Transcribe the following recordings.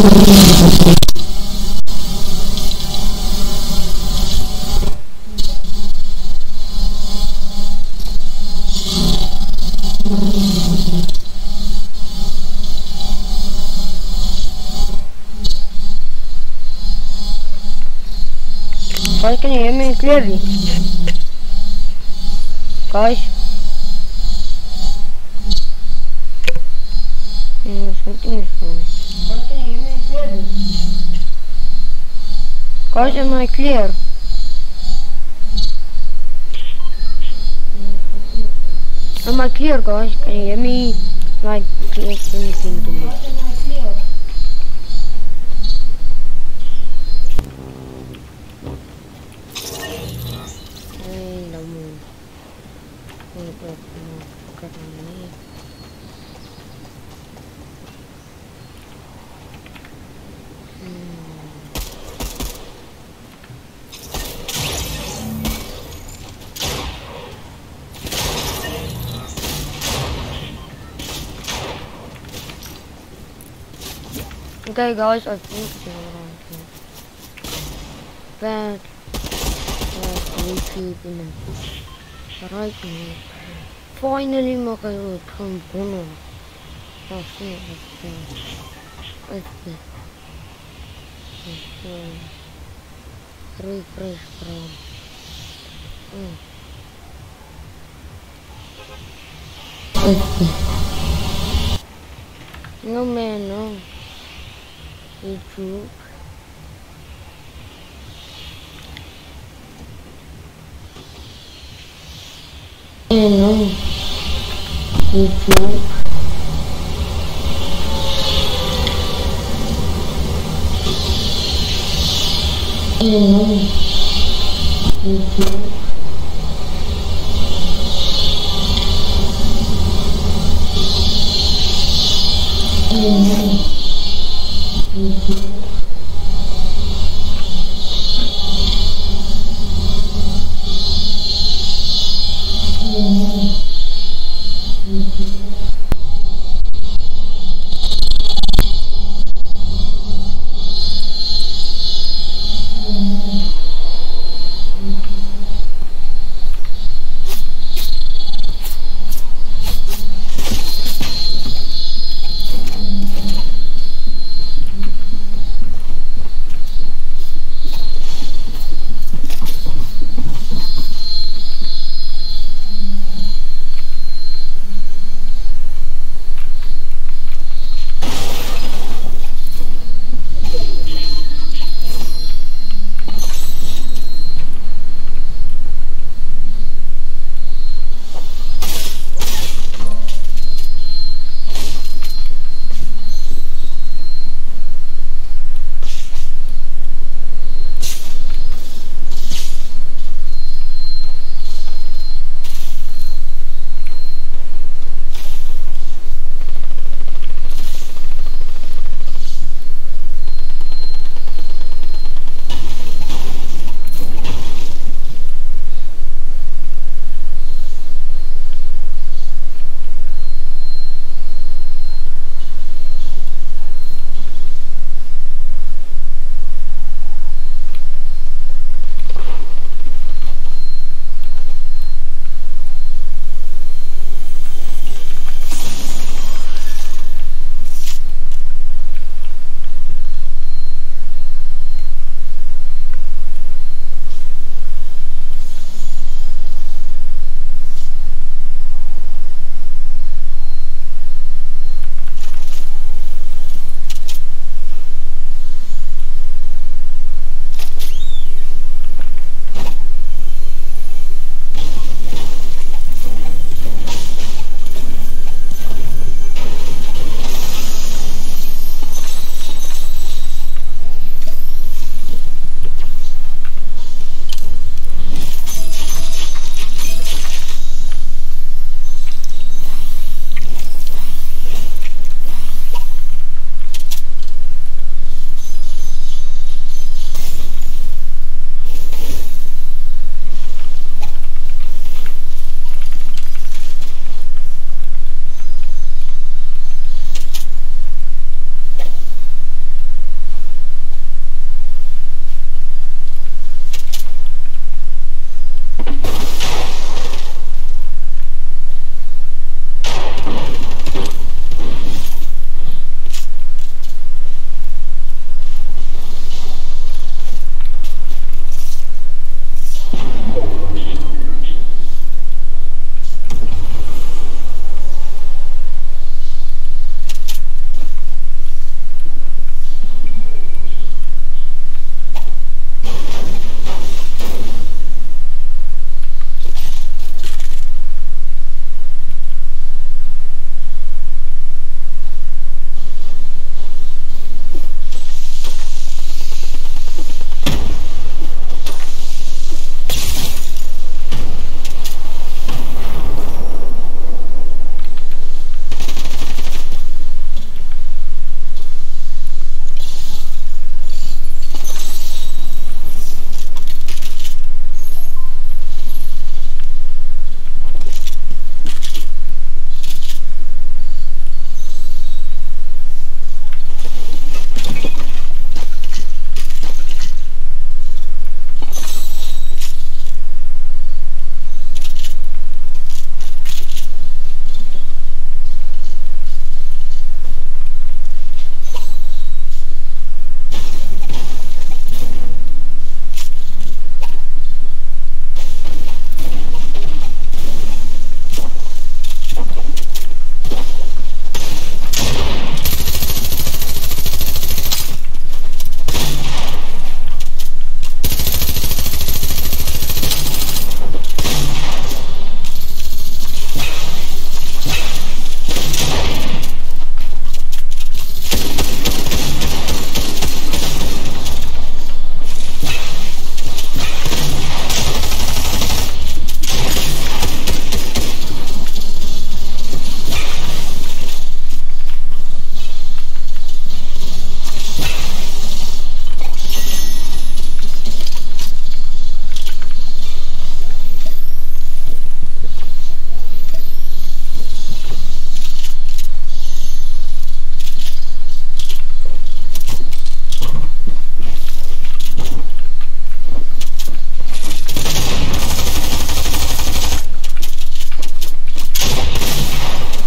Guys, can you hear me clearly? Guys? Something is wrong. Guys, can you hear me clearly? Guys, am I clear? Am I clear, guys? Can you hear me? Like, anything to me? Okay guys, I think it's around here. Bad. YouTube in it. Right now. Finally mag hy ook gaan bonne. Daar sien ek dit. Refresh from. No man, no. YouTube. No. YouTube. No. YouTube.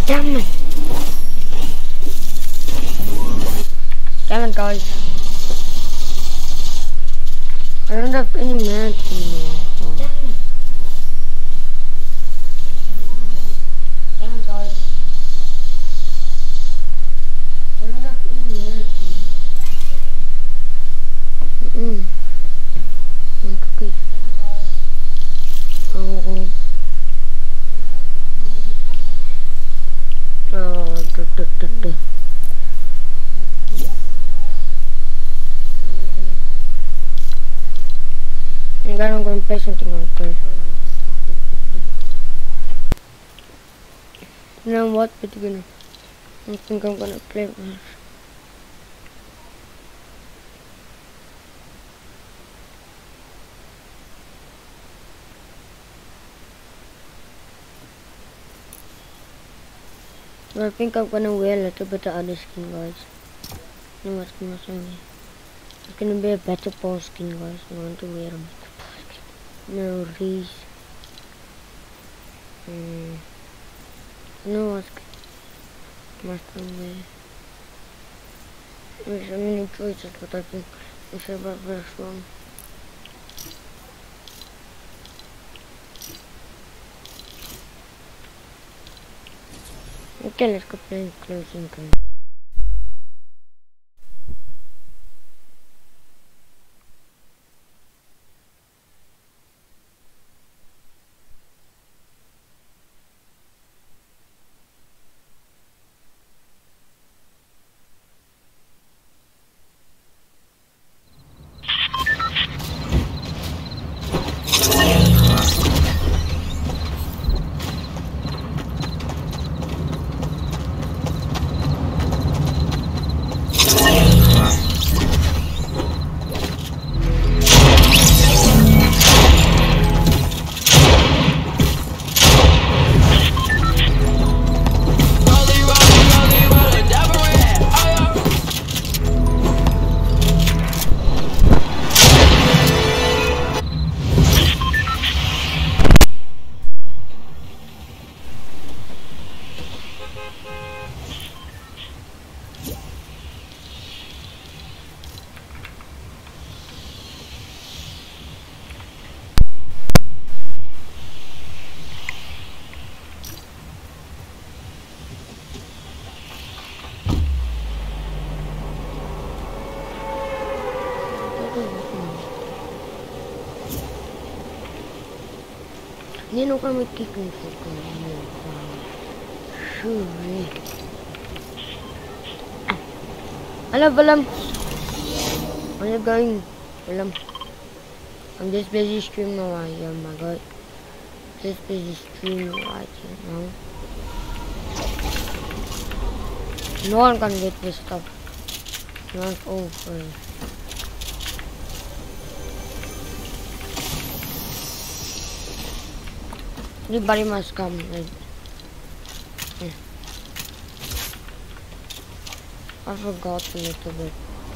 Damn it. Damn it, guys. I don't have any mats anymore. Oh. Damn it, guys. I don't have any mats anymore. Cookies. Oh. And then I'm going to play something else, guys. You know what? I think I'm gonna play this. I think I'm gonna wear a little bit of other skin, guys. No, what's gonna say? It's gonna be a better ball skin, guys. I want to wear a better ball skin. No, these. No, what's must I wear? There's so many choices, but I think it's about this one. Okay, let's go play closing game. You know I'm kicking for Hello, Balam. Where are you going, Balam? I'm just busy streaming right here, my god. Just busy streaming right here now. No one can get this stuff. Not over. Everybody must come. I forgot a little bit.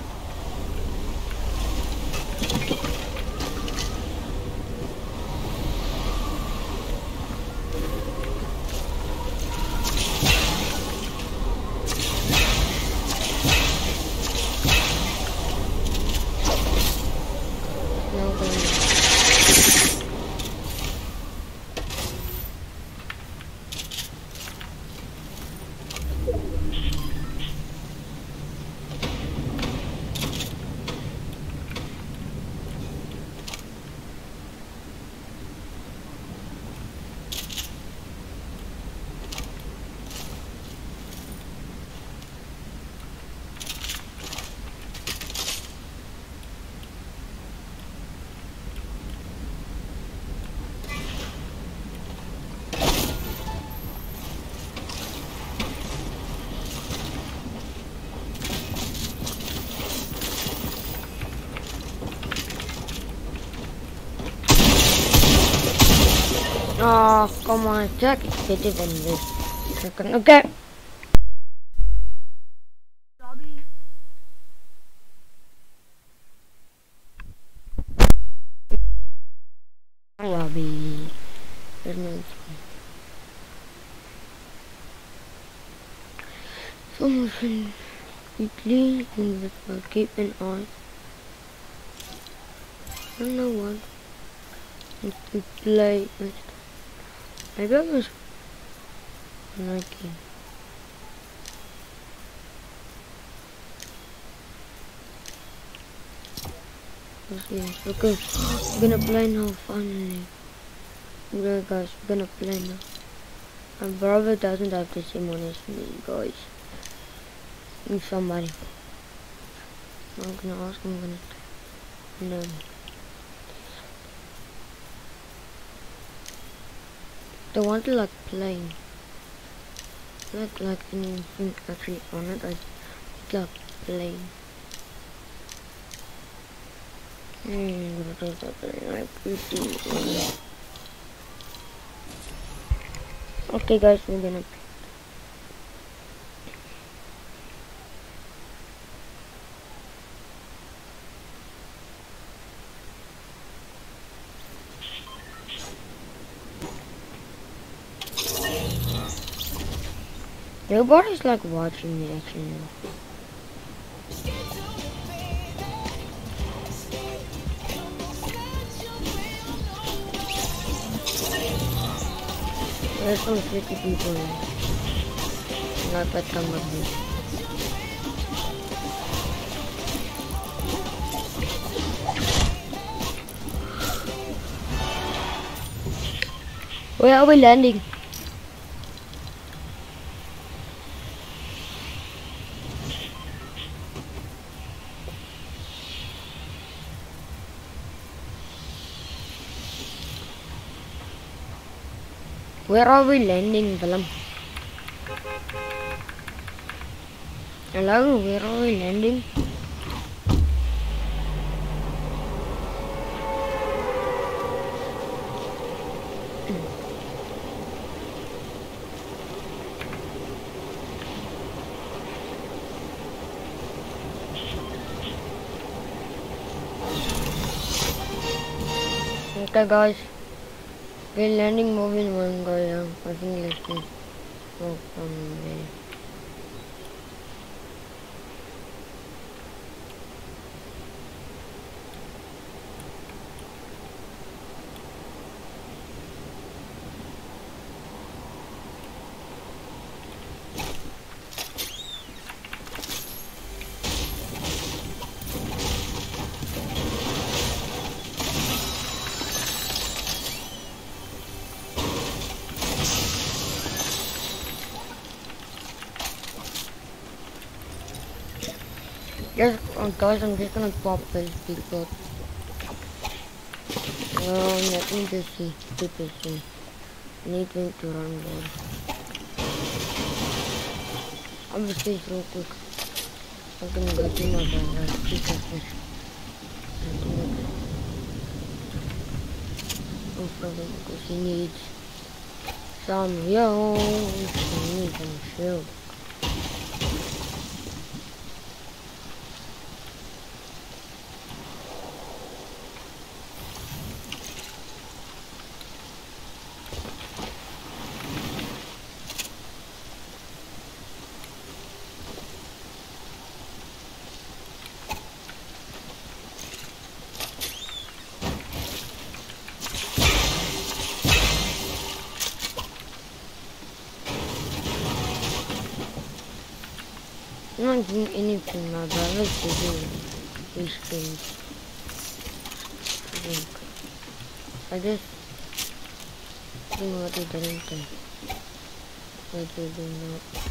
Oh, come on, Jack is better than this. Okay. Lobby. motion quickly and keep an eye. I don't know what. To play it. Maybe I was liking. Okay, we're gonna play now finally. Okay guys, we're gonna play now. My brother doesn't have the same one as me, guys. And somebody. I'm gonna ask him, no. They want to like playing. Like anything actually on it, I like playing. Okay guys, we're gonna nobody's like watching me actually. There's some 50 people in. Not that time of this. Where are we landing? Where are we landing, Willem? Hello, where are we landing? Okay guys, we're landing moving one guy. I think let's see. Oh, there. Yes, guys, I'm just gonna pop this because let me just see. I need to run more. I'm just stay real quick. I'm gonna go to my brother. 2 seconds. No problem, because he needs some yo. He needs some shield. I'm not doing anything, my brother to do these things. I just do what he didn't do. What he did not.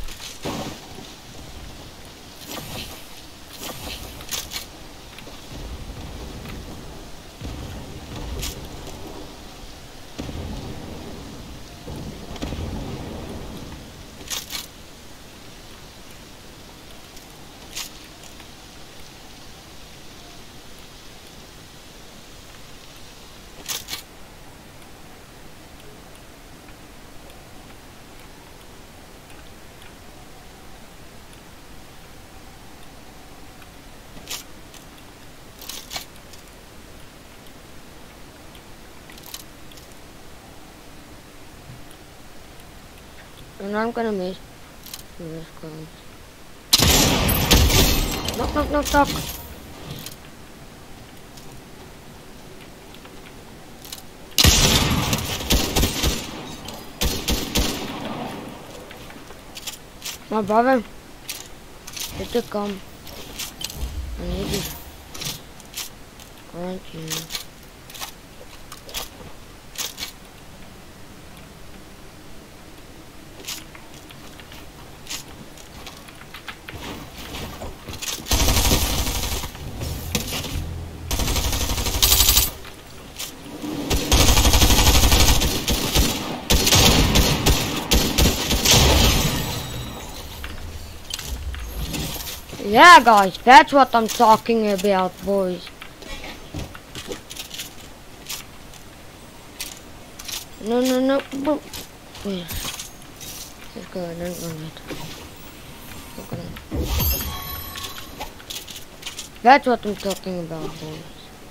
And I'm gonna miss this guys. Knock, knock, knock, knock. My brother, let it come. I need it. Aren't you? Yeah, guys, that's what I'm talking about, boys. No, no, no. Wait. Let's go. Don't go yet. That's what I'm talking about, boys.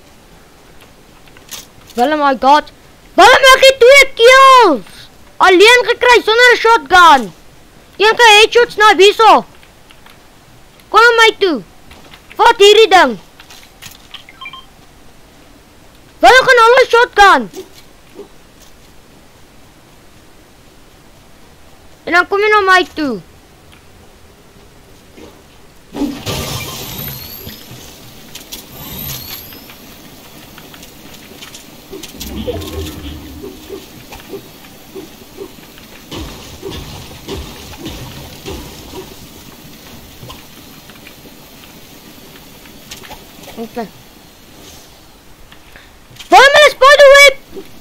Willem, I got... Willem, ek het 2 kills! Alleen gekry, sonder 'n shotgun. Een keer headshots na hierso. Kom na my toe. Vat hierdie ding. Willem gaan al 'n shotgun. En dan kom jy na my toe. Okay. Waarom is spiderweb?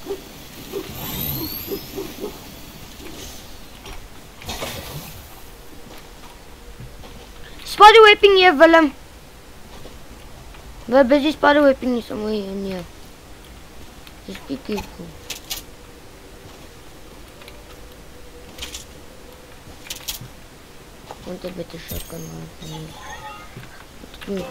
Spiderwebbing here, Willem. We're busy spiderwebbing somewhere in here. Just be careful. Want a better shotgun for me. It's good.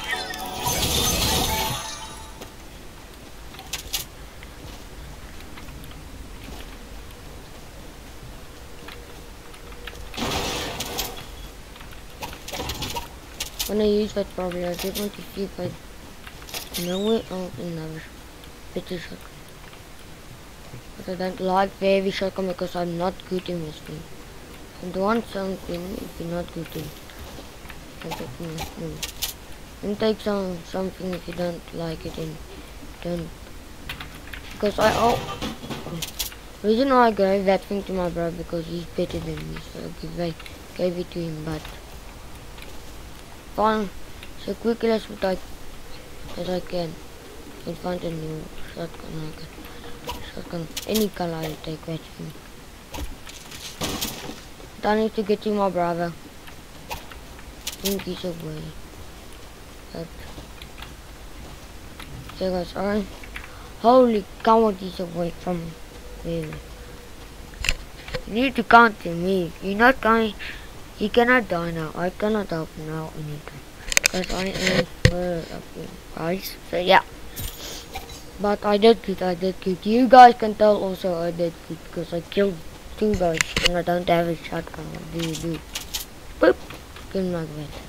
When I use that probably I just want to see if I know it or another better shotgun. But I don't like heavy shotgun because I'm not good in this thing. And want something if you're not good in. Don't take something if you don't like it and don't. Because reason why I gave that thing to my brother because he's better than me, so I gave it to him. But fine, so quickly as I can and find a new shotgun, any color I take that thing. I need to get to my brother. I think he's away. But so guys, alright. Holy cow, he's away from me. You need to count to me. You're not going. He cannot die now. I cannot help now anytime. Because I am up here, guys. So yeah. But I did good. You guys can tell also I did good because I killed 2 guys and I don't have a shotgun. What do you do? Boop! Kill him like that.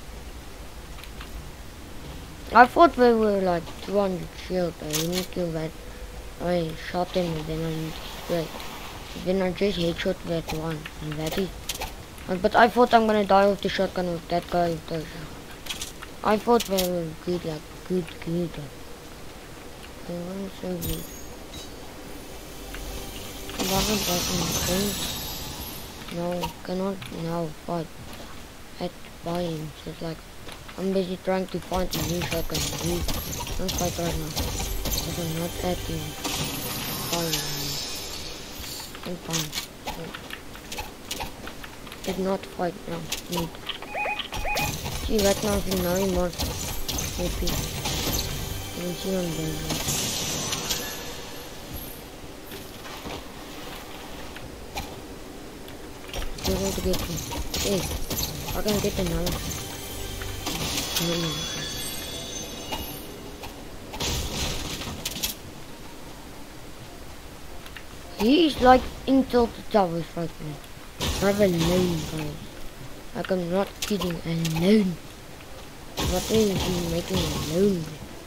I thought we were like 200 shield. I didn't kill that. I shot him and then I need to spray. Then I just headshot that one and that is. But I thought I'm gonna die with the shotgun with that guy with the shotgun. I thought we were good, like good. They weren't so good. No, cannot now fight by him. So it's like I'm busy trying to find a new shotgun. Don't fight right now. Because I'm not at him. I'm fine. Did not fight now. Need. See right now if you know him more. Maybe. You can see him there. You're going to get him. Hey, I can get another. He's like in tilted towers right now. I'm alone, guys. Like I'm not kidding, alone. What is he making alone?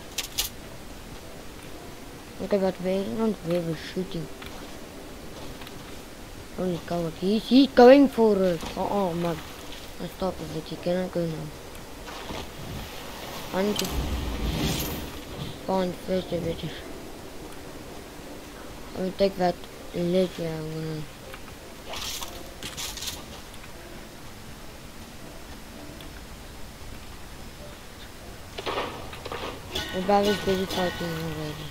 Okay, but where we're shooting. Only covered. He's going for it. Oh man. I'll stop with it. He cannot go now. I need to find first a bit. I will take that later. I'm gonna. The bag is busy fighting already.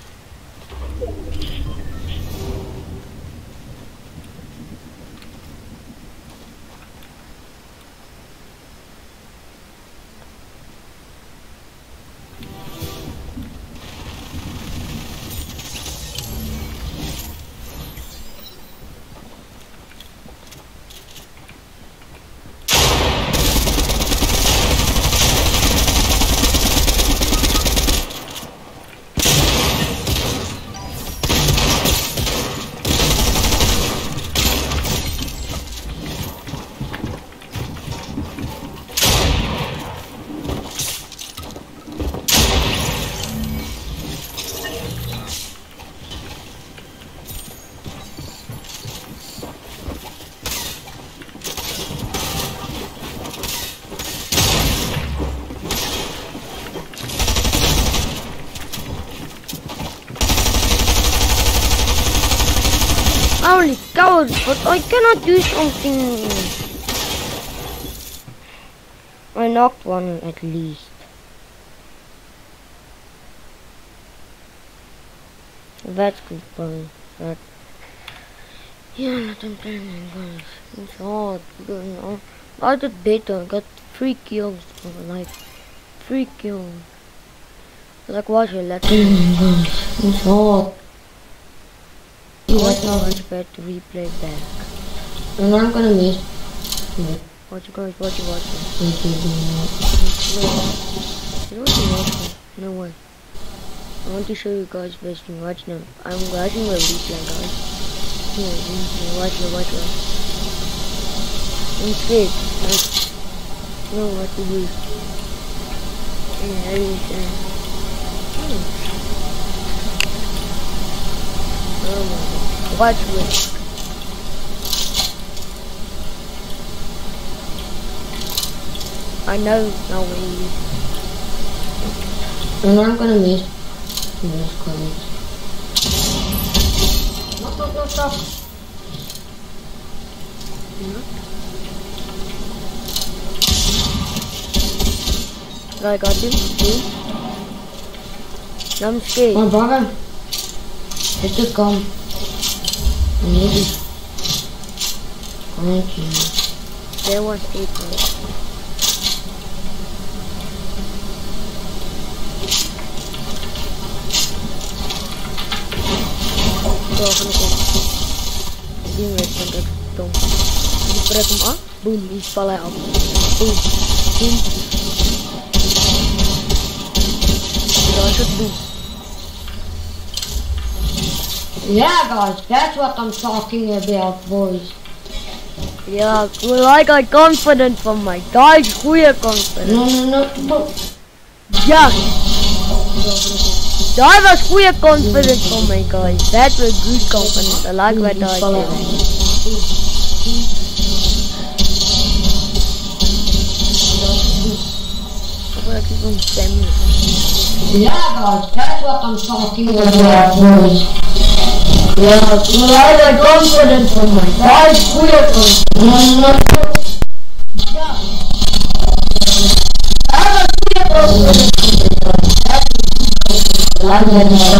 Holy cow, but I cannot do something. I knocked one at least. That's good, bro. That. Yeah, let them play my guys. It's hard because I did better. I got 3 kills. Like 3 kills. Like watch it, let them guys. It's hard. It's not much better to replay back. And I'm gonna miss. Watch it guys, watch it. No way. I want to show you guys best thing. Watch now. I'm watching the replay guys. Here, watch it. I'm scared. I know what to do. Yeah, oh my god. Watch this. I know now what he is. And I'm gonna miss. No, stop. I got him. See? I'm scared. My brother. It's just gone. Maybe. Thank you. There was people. Go. Dia break him up. Boom, he's falling out. Boom. Boom. Yeah guys, that's what I'm talking about, boys. Yeah, well, I got confidence from my guys. We are confident. No. Yeah. That was goeie confidence from my guys. That was good confidence. I like what I said. Yeah guys, that's what I'm talking about, boys. Yeah, well, I got confidence from my guys. We are confident. Yeah. I got confidence from my guys.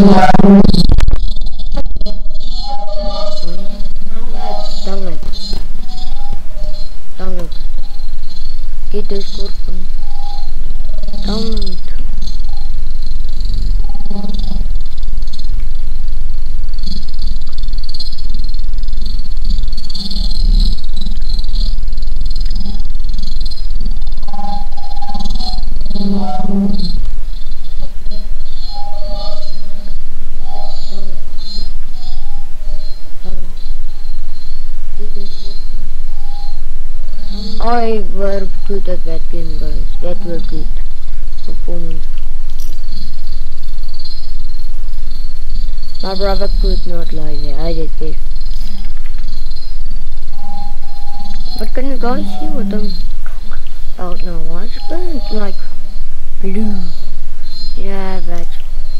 Download. Download. Get Discord from download. I were good at that game, guys. That were good performance. My brother could not lie there. I did this. But can you guys see what I'm about now? Why is it like blue? Yeah, that's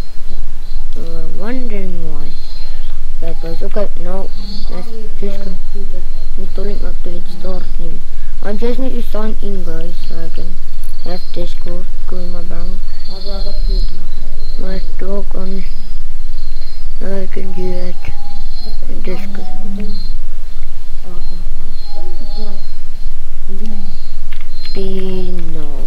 wondering why. That was okay. No, let's just go. Installing update starting. I just need to sign in, guys, so I can have Discord go in my browser. My dog on. I can do that in Discord. No.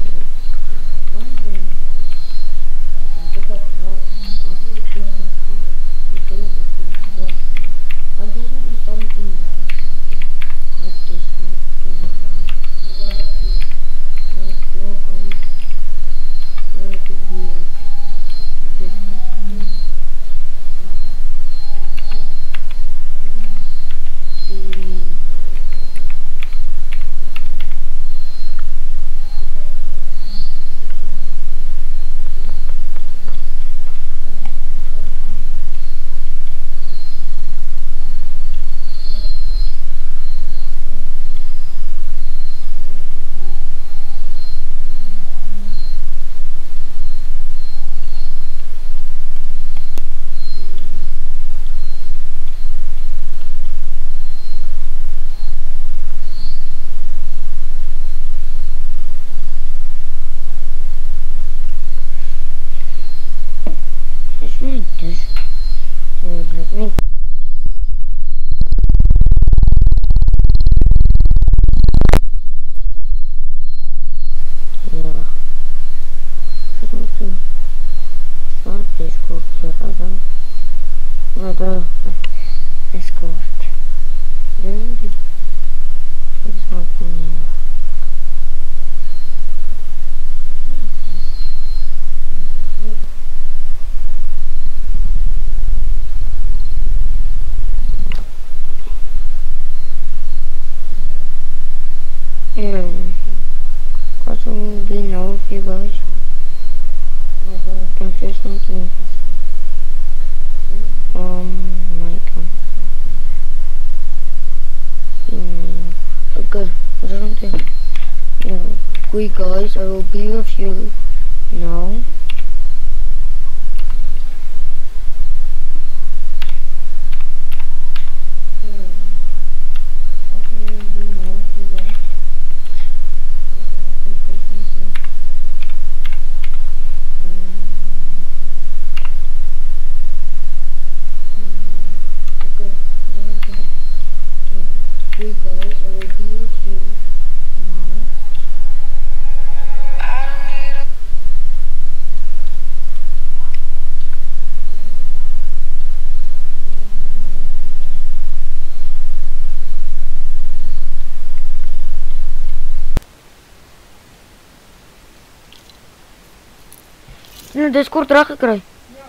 Possibly know if you guys consistently like okay, I don't think we guys, I will be with you now. In Discord teruggekry. Ja,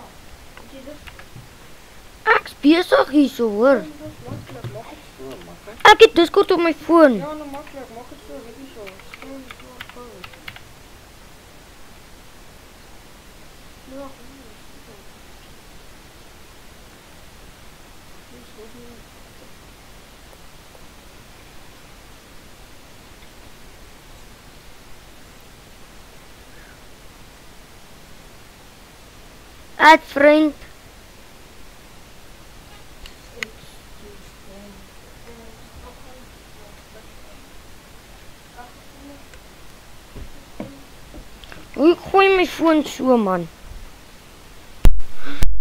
Ek's besig hierso hoor. dit is maklik, maak het so maklik. Ek het Discord op my foon. Ja, nou maklik, maak het so, weet jy so. Skryf so gou. Ja, Add friend. Hoe gooi my foon so man?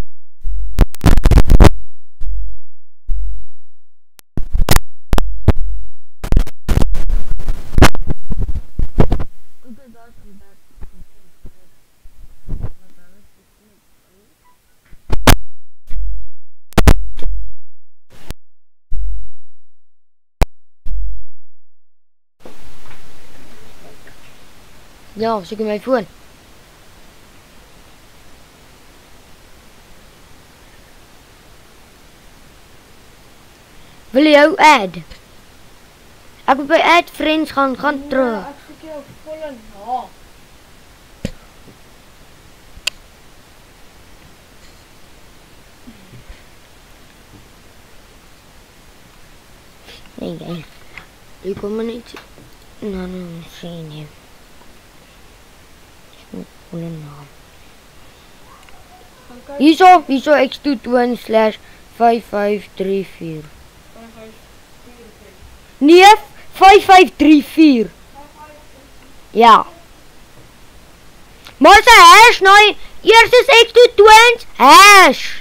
Ja, soek my foon. Wil jy jou add? Ek moet by add friends gaan terug. Ek soek jou volle naam. Nee. Jy kom maar net. Nee, sien nie. Volle naam. Hierso x22/5534. Nee, 5534. Ja. Maar se hash nou, eers is x22 hash.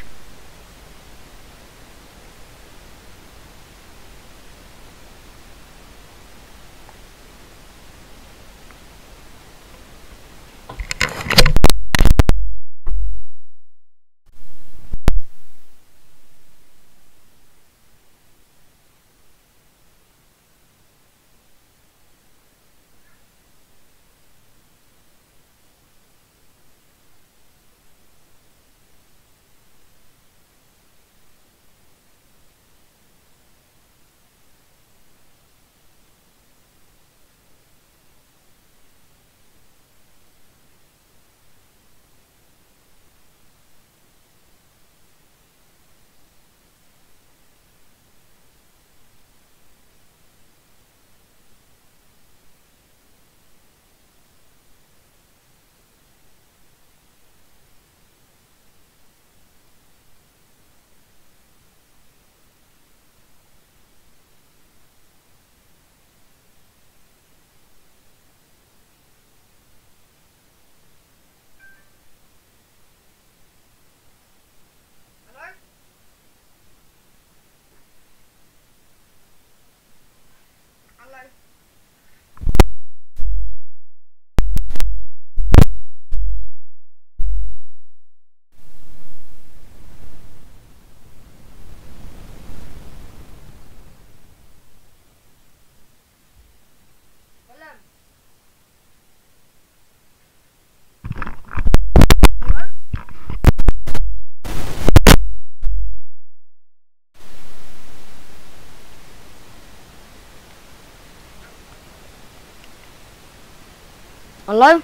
Hallo?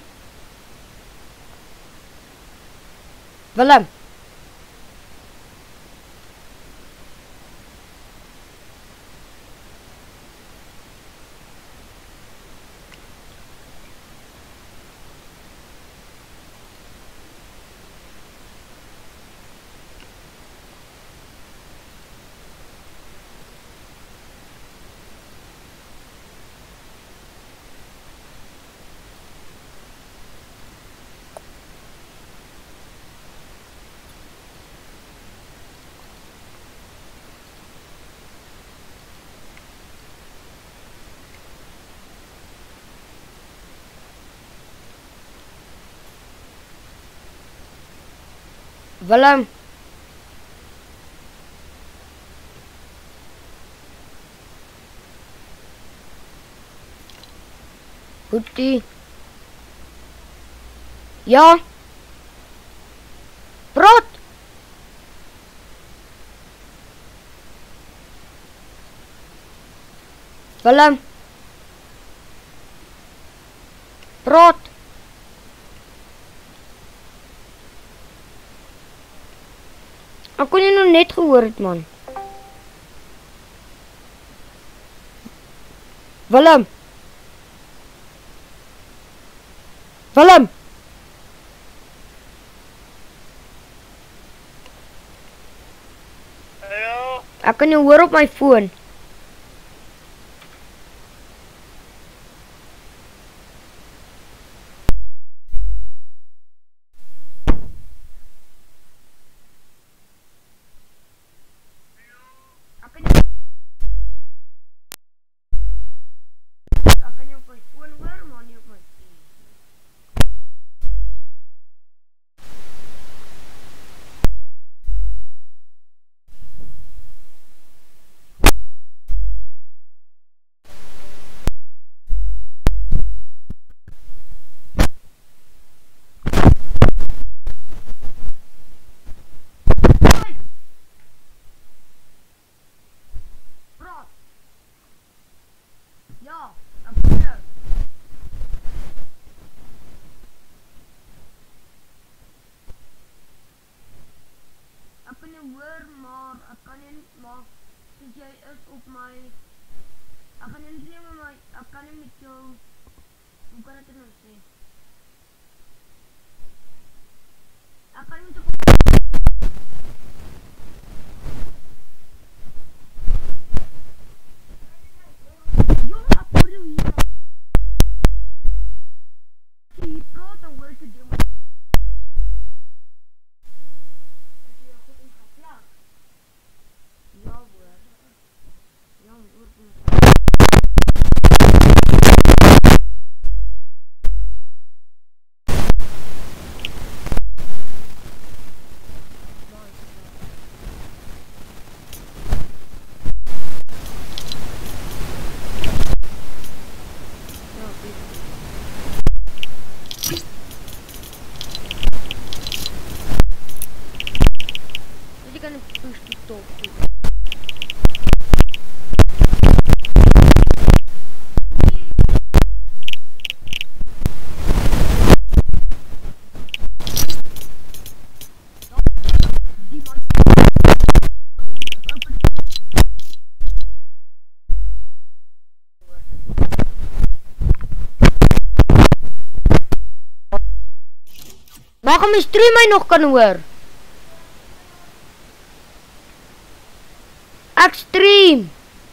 Willem? Willem? Goedie. Ja? Praat! Willem? Praat! Ek kon jy nog net gehoor het, man. Willem? Willem? Hallo? Ek kan jou hoor op my foon. hoor, maar ek kan nie maak soos jy is op my. Ek kan nie sê met my, ek kan nie met jou. Hoe kan ek dit nou sê? Ek kan nie met jou. Mag my stream my nog kan hoor? Ek stream.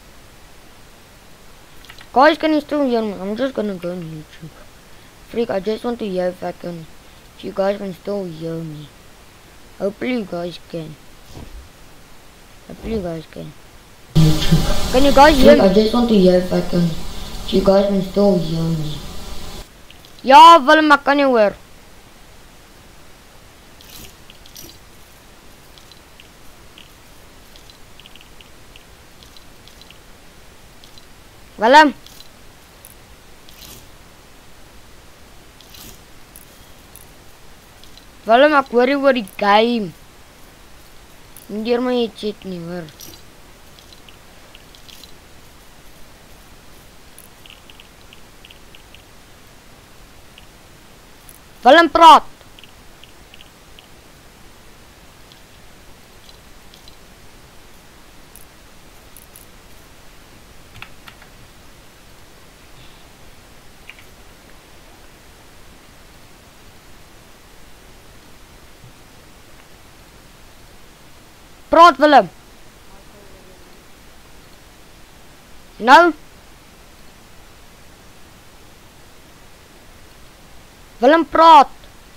Guys, can you still hear me? I'm just gonna go on YouTube. Freak, I just want to hear if you guys can still hear me. Hopefully you guys can. Hopefully you guys can. Can you guys hear me? I just want to hear if you guys can still hear me. Ja, Willem, ek kan nie hoor. Willem. Willem, ek hoor jy oor die game. Nie deur my headset nie, hoor. Willem, praat. Praat, Willem. Nou? Willem, praat.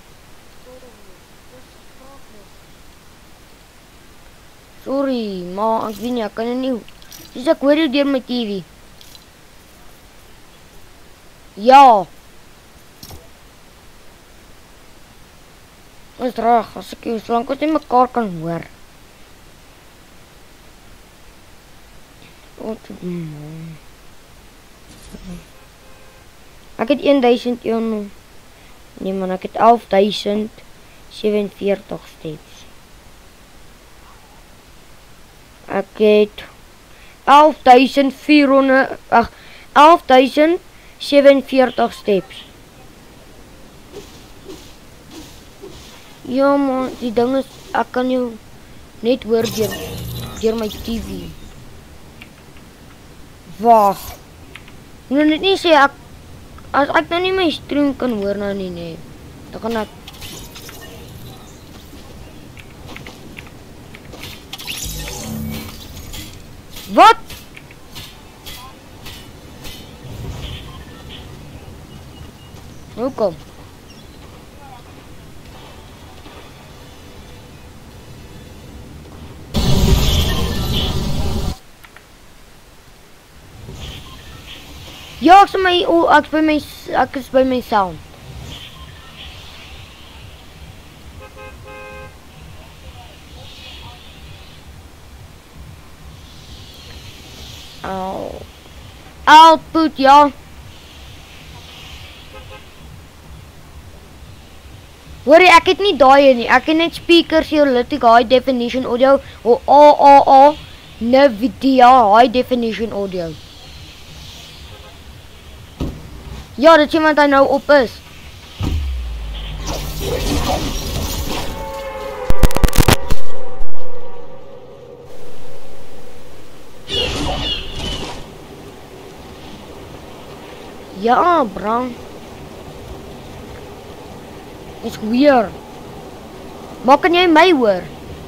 Sorry, maar ek weet nie, ek kan nie. Soos ek hoor jy deur my TV. Ja. Is reg, as ek jou solank ons nie mekaar kan hoor. Ek het 1000 nee man, ek het 11.047 steps. Ek het 11.047 steps. Ja man, die ding is, ek kan jou net hoor deur my TV. Wag. Nou net nie sê as ek nou nie my stream kan hoor nou nie, nee. Dan kan ek. Wat? Hoekom? Ja, ek is by my sound. Output, ja. Hoor jy, ek het nie daai nie. Ek het net speakers, Analytic High Definition Audio, AAA, NVIDIA High Definition Audio. Ja, dit sê wat hy nou op is. Ja, bro. It's weird. Maar kan jy my hoor?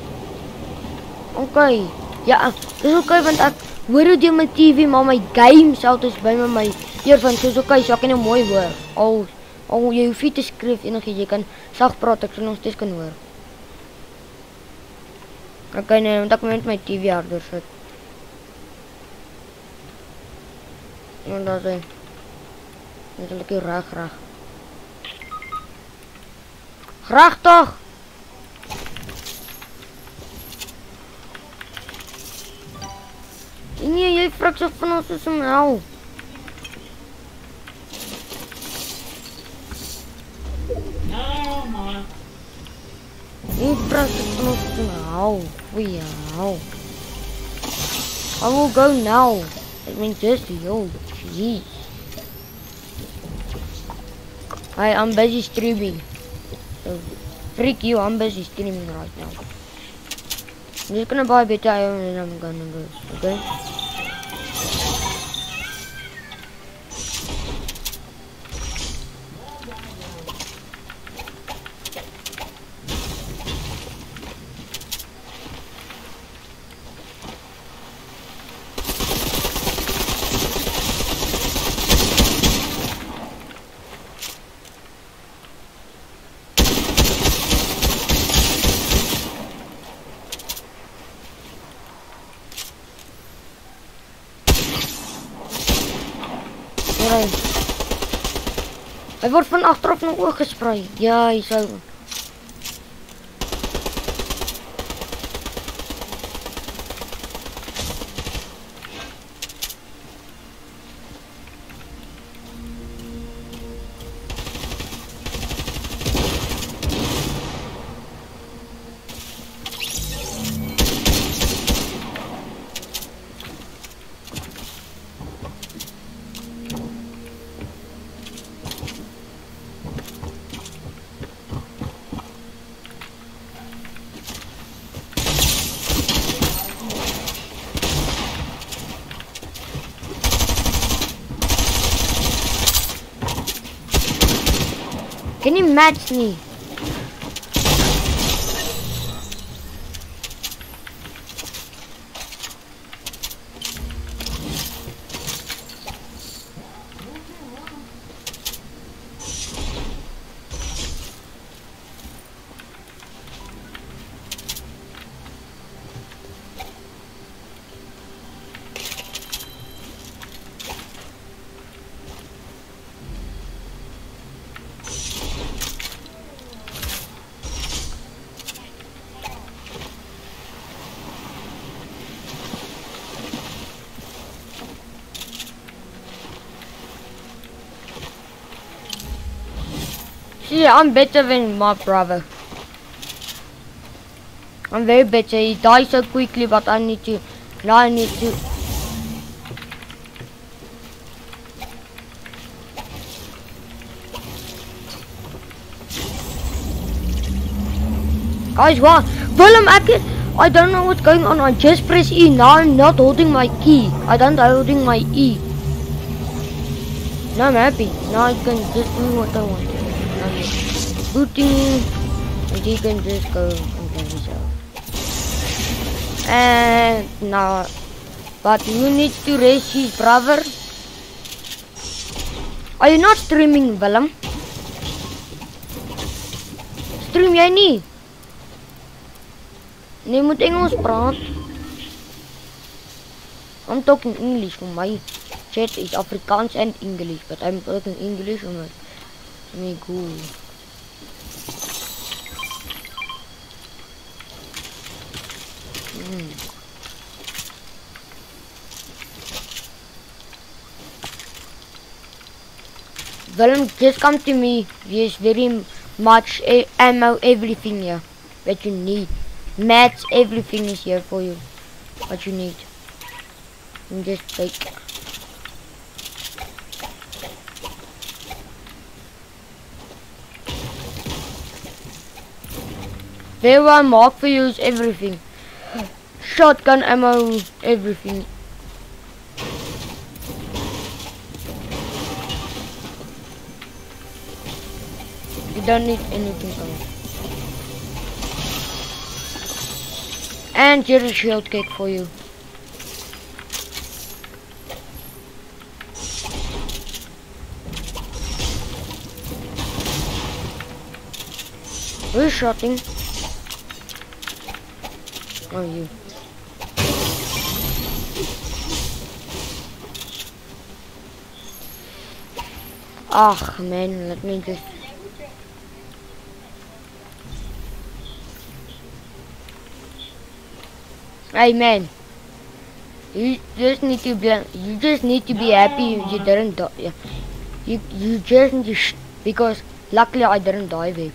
Okay. Ja, dis okay want ek hoor hoe deur my TV, maar my game self is by my earphones. Dis okay, so ek kan jou mooi hoor. Al jy hoef nie te skryf enigiets, jy kan sag praat, ek sal nog steeds kan hoor. Okay, nee, want ek moet met my TV harder sit. En dan sê dit is lekker reg. Graag toch? Nee, jy vrik so van ons soos om hou. Jy vrik so van ons soos om hou. Goeie hou. I will go now. I mean just yo. Jeez. Hi, I'm busy streaming. So, freak you, I'm busy streaming right now. I'm just gonna buy a bit of iron and I'm gonna go, okay? Hy word van agteraf nog oog gesprei. Ja, hy sou. Can you match me? See, I'm better than my brother. I'm very better. He dies so quickly, but I need to. Now I need to. Guys, what? Willem, I don't know what's going on. I just press E. Now I'm not holding my key. I don't holding my E. Now I'm happy. Now I can just do what I want. Booting, and you can just go and play yourself. And now, but who needs to raise his brother? Are you not streaming, Willem? Stream jij niet? Nee, moet Engels praat. I'm talking English for my chat is Afrikaans and English, but I'm talking English for me cool. Willem, just come to me. There's very much ammo, everything here that you need. Mats, everything is here for you. What you need. And just take. There one mark for you is everything. Shotgun ammo, everything. You don't need anything else. And here's a shield cake for you. Who's shooting? Oh, you. Ah, man, let me just... Hey, man. You just need to be happy you didn't die. Yeah. You just need to because luckily I didn't die there.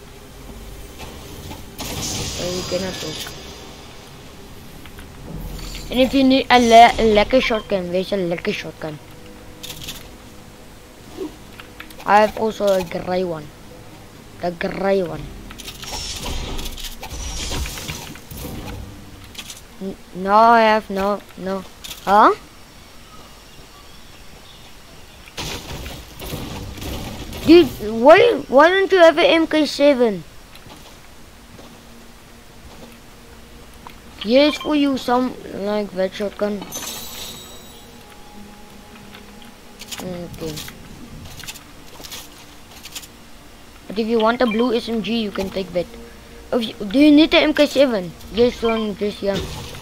So you cannot talk. And if you need a lekker shotgun, where's a lekker shotgun? I have also a grey one. The grey one. No, I have no. Huh? Dude, why don't you have an MK7? Yes, for you some like that shotgun. Okay. But if you want a blue SMG, you can take that. Do you need the MK7? Yes, one, just yeah.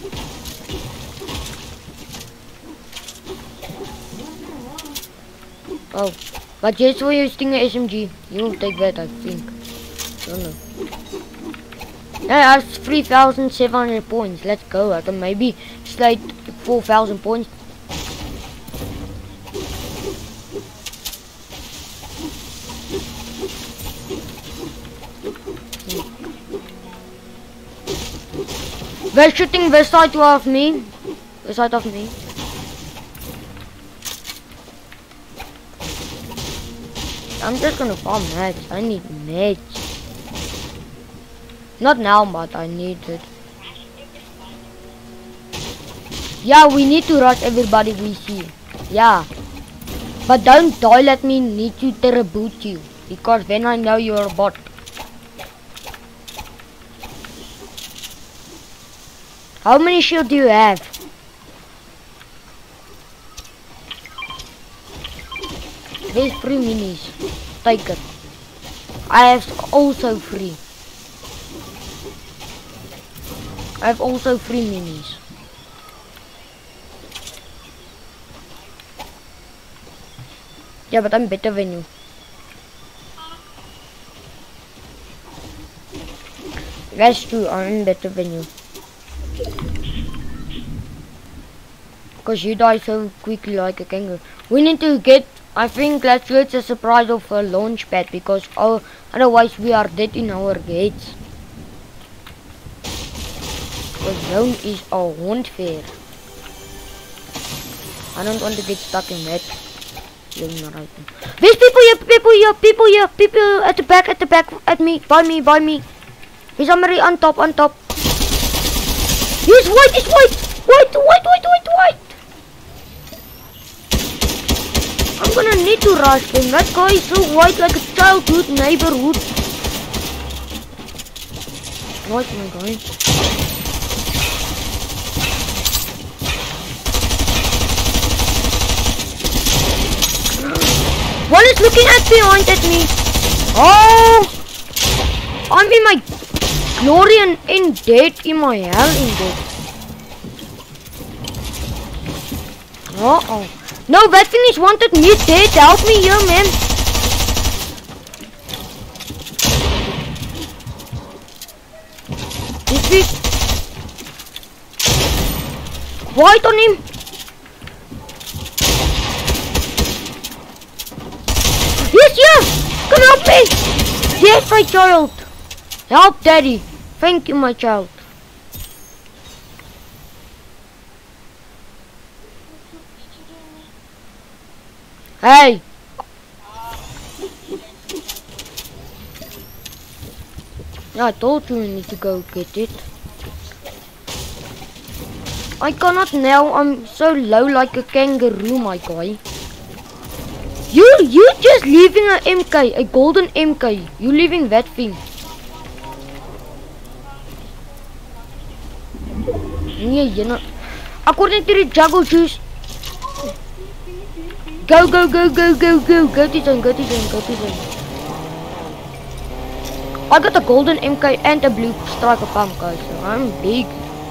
Oh, but just for you Stinger SMG, you will take that, I think. Don't know. Yeah, I have 3,700 points. Let's go. I can maybe slide 4,000 points. They're shooting this side of me. This side of me. I'm just gonna farm meds. I need meds. Not now, but I need it. Yeah, we need to rush everybody we see. Yeah. But don't die, let me need to reboot you. Because then I know you're a bot. How many shields do you have? There's 3 minis. Take it. I have also 3. I have also 3 minis. Yeah, but I'm better than you. That's true, I'm better than you. Because you die so quickly like a kangaroo. We need to get, I think let's get a surprise of a launch pad because otherwise we are dead in our gates. The zone is a hunt fair. I don't want to get stuck in that. Right. There's people here, people at the back, at me, by me. There's somebody on top. He's white, white. I'm gonna need to rush him. That guy is so white like a childhood neighborhood. What am I going? One is looking at behind at me. Oh! I'm in my glory and in dead in my hell in dead. Uh-oh. No, that thing is wanted me dead. Help me here, man. This is white on him. Yes! Come help me! Yes, my child! Help, Daddy! Thank you, my child. Hey! Yeah, I told you need to go get it. I cannot now, I'm so low like a kangaroo, my guy. You just leaving a MK, a golden MK. You leaving that thing. Yeah, you know. According to the juggle juice. Go, go, go, go, go, go. Go to zone, go to zone, go to zone. I got a golden MK and a blue striker pump, guys. So I'm big.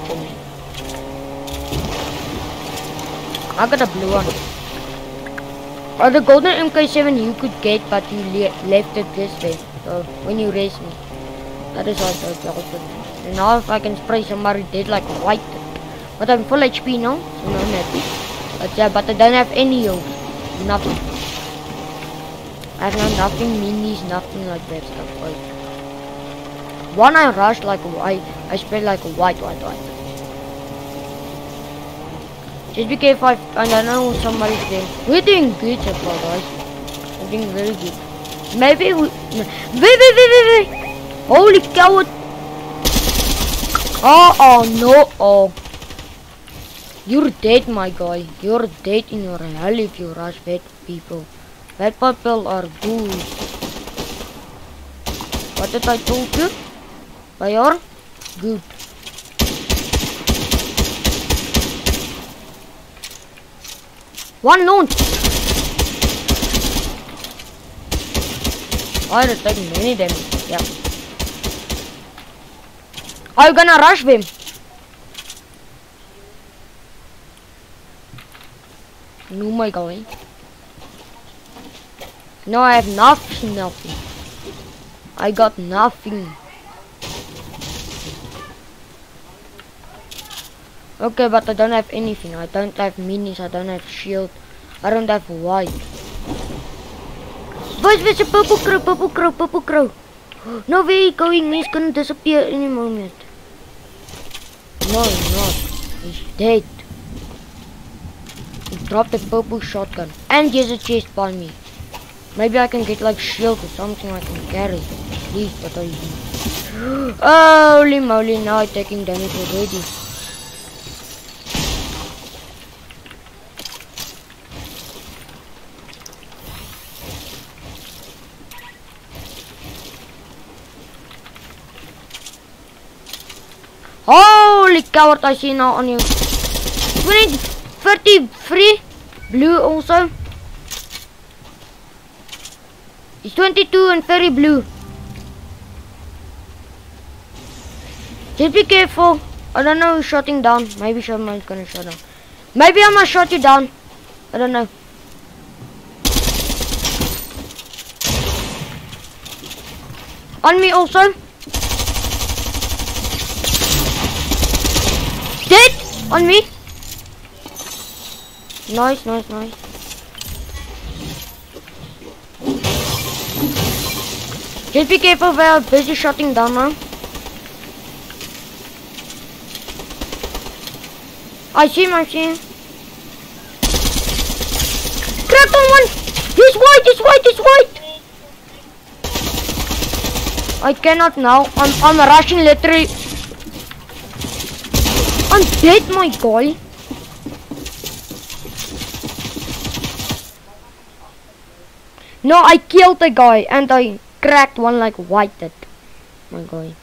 I got a blue one. The golden MK7 you could get, but you left it this way. So when you race me, that is also a and now if I can spray somebody dead like white. But I'm full HP now, so I'm happy. But yeah, but I don't have any heals. Nothing. I have no nothing, minis, nothing like that stuff. Right? One I rush like white, I spray like white. Just be careful, I don't know somebody's there. We're doing good so far, guys. We're doing very good. Maybe we... Wait. Holy cow. Oh, no. Oh. You're dead, my guy. You're dead in your hell if you rush bad people. Bad people are good. What did I told you? They are good. One launch. I had taken many damage. Yeah. Are you gonna rush them? No, my guy. No, I have nothing. I got nothing. Okay, but I don't have anything. I don't have minis, I don't have shield, I don't have white. Boys, there's a purple crow. No, where are you going? He's gonna disappear any moment. No, he's not. He's dead. He dropped a purple shotgun. And there's a chest by me. Maybe I can get like shield or something I can carry. Please, what are you doing? Holy moly, now I'm taking damage already. Holy coward, I see now on you. 33 blue also. It's 22 and 30 blue. Just be careful. I don't know who's shooting down. Maybe someone's gonna shot down. Maybe I must shot you down. I don't know. On me also. Dead! On me! Nice. Just be careful, we are busy shutting down now. I see him. Cracked on one! He's white! I cannot now. I'm rushing literally. I'm dead, my guy. No, I killed the guy and I cracked one like white. That my guy.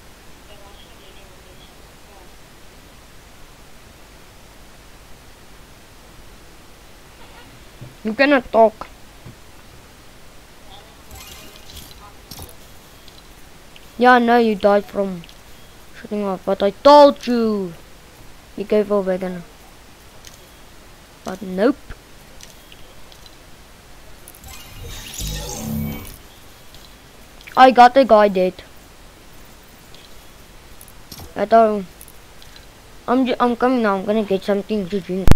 You cannot talk. Yeah, I know you died from shooting off, but I told you. Be careful, vegan. But nope. I got the guy dead. I'm coming now. I'm gonna get something to drink.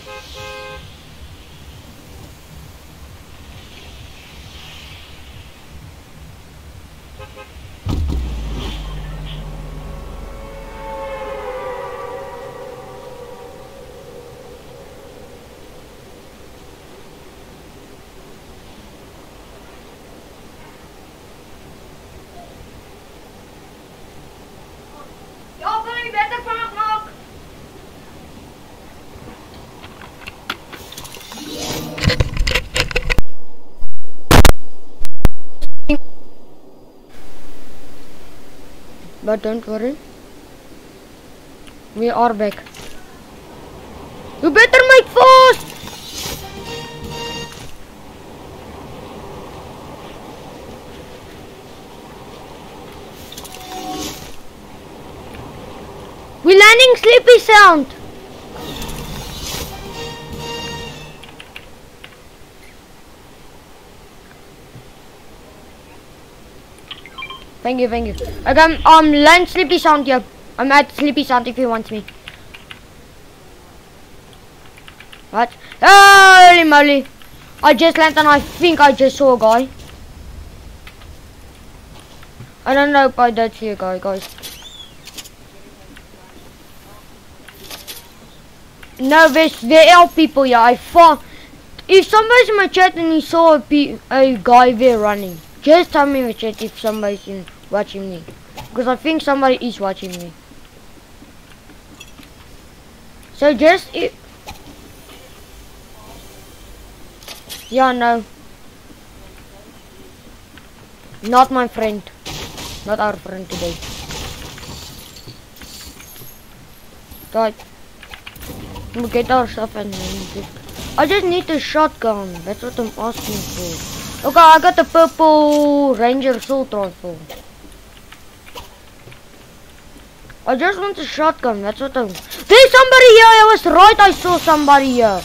Ja, wil je beter vanaf maken? But don't worry. We are back. You better make fast! We're landing Sleepy Sound. Thank you, thank you. Okay, land Sleepy Sound here. I'm at Sleepy Sound if you want me. What? Holy moly! I just landed and I think I just saw a guy. I don't know if I did see a guy, guys. No, there are people here. I thought if somebody's in my chat and he saw a guy there running, just tell me in the chat if somebody's watching me, because I think somebody is watching me. So just yeah, no, not my friend, not our friend today. Right. We'll get our stuff and then I just need a shotgun. That's what I'm asking for. Okay, I got the purple Ranger assault rifle. I just want a shotgun. That's what I'm. There's somebody here. I was right. I saw somebody here.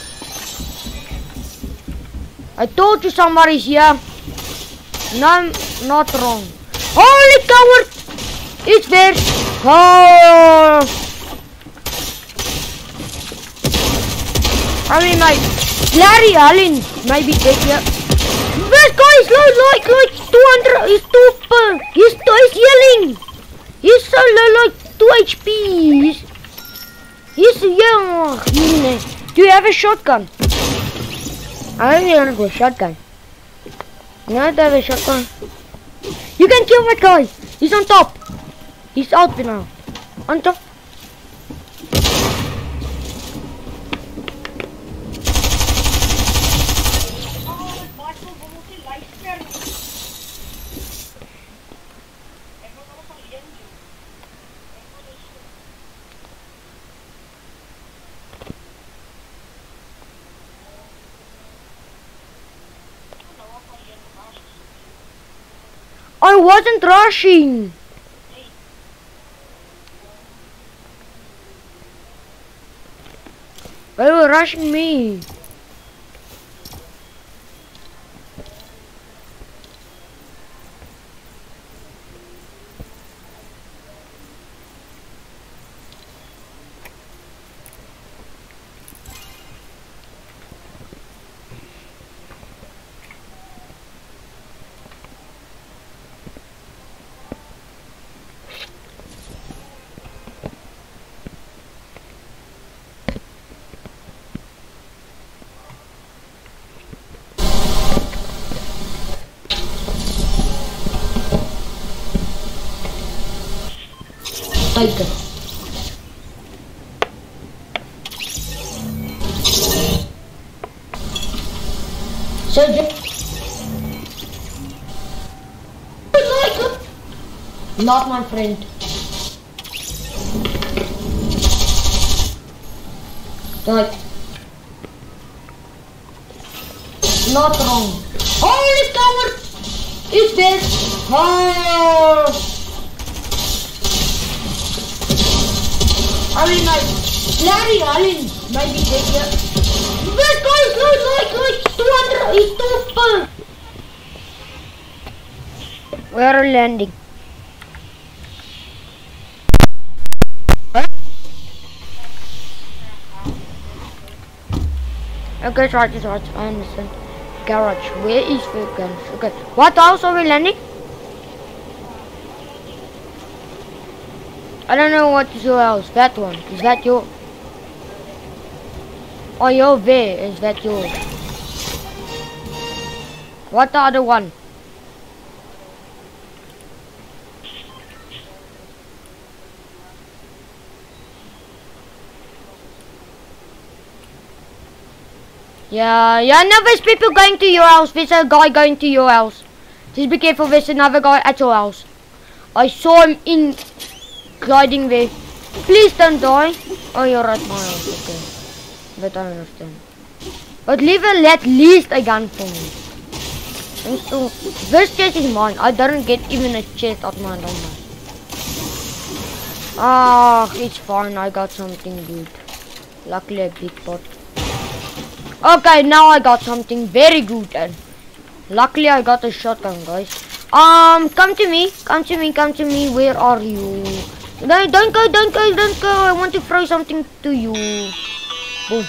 I told you somebody's here. No, I'm not wrong. Holy coward! It's there. Oh. I mean, like, Larry Allen might be dead here. This guy is like 200, he's yelling. He's so low, like 2 HP. He's young. Do you have a shotgun? I don't even have a shotgun. No, I don't have a shotgun. You can kill that guy. He's on top. He's out now. On top. I wasn't rushing. They were rushing me. Tiger. So not my friend. Like, not wrong. Holy coward! Is there? Oh! I mean, like, Larry Allen might be dead here. This guy is like 200, he's too full. We are landing. Okay, it's right, I understand. Garage, where is the guns? Okay, what house are we landing? I don't know what is your house. That one, is that your? Oh, you're there, is that yours? What the other one? Yeah, no, there's people going to your house. There's a guy going to your house. Just be careful, there's another guy at your house. I saw him in gliding there. Please don't die. Oh, you're at my house, okay. But I understand. But leave at least a gun for me. And so, this chest is mine. I didn't get even a chest out my number. Ah, it's fine. I got something good. Luckily a big pot. Okay, now I got something very good, and luckily I got a shotgun, guys. Come to me. Where are you? No, don't go. I want to throw something to you. Boom.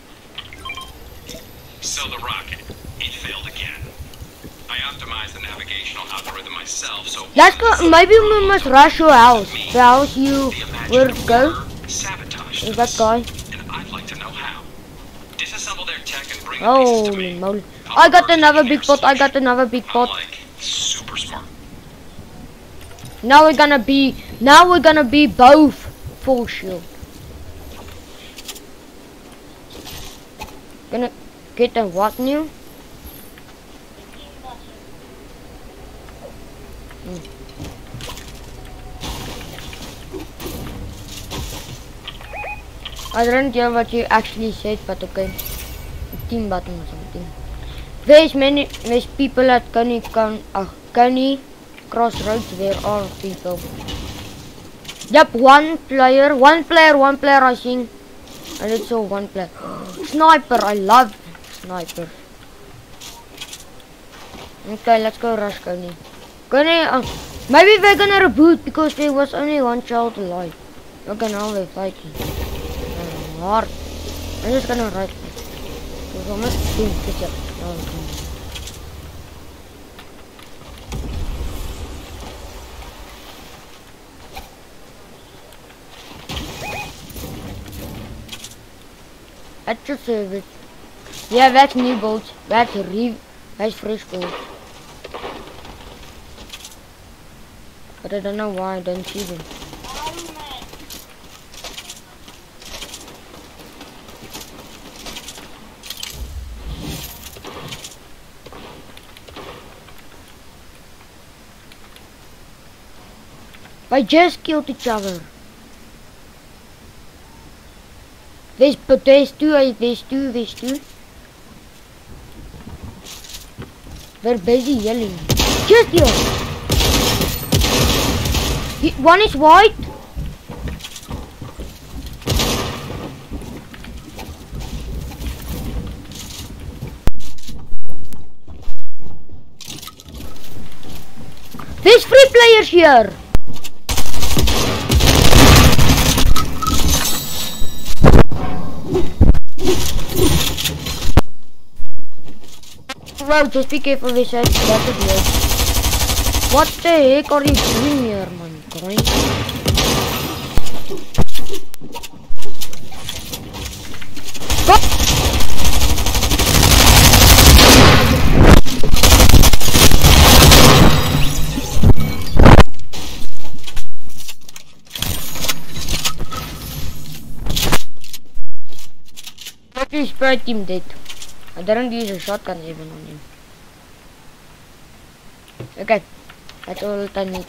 So the rocket, it failed again. I optimized the navigational algorithm myself, so Let's go. Maybe we must rush your house. The house you will go. sabotage Is that guy? and I'd like to know how. Disassemble their tech and bring the pieces to Holy me. moly! I got another big pot. I'm like super smart. Now we're gonna be both full shield. Gonna get a what new? I didn't hear what you actually said, but okay. Team button or something. There's people at Coney Crossroads. There are people. Yep, one player I think. And it's all one player. Sniper, I love sniper. Okay, let's go rush Coney. Maybe we're gonna reboot because there was only one child alive. Okay, now we're fighting. Hard. I'm just gonna right click. We're almost doing this up. That's your service. Yeah, that's new boats. That's fresh boats. But I don't know why I don't see them. I just killed each other. There's two. They're busy yelling. Just here. One is white. There's 3 players here. Well, just be careful, they said that's a deal. What the heck are you doing here, man? Going? Go! What is spread team dead? I didn't use a shotgun even on him. Okay, that's all I need.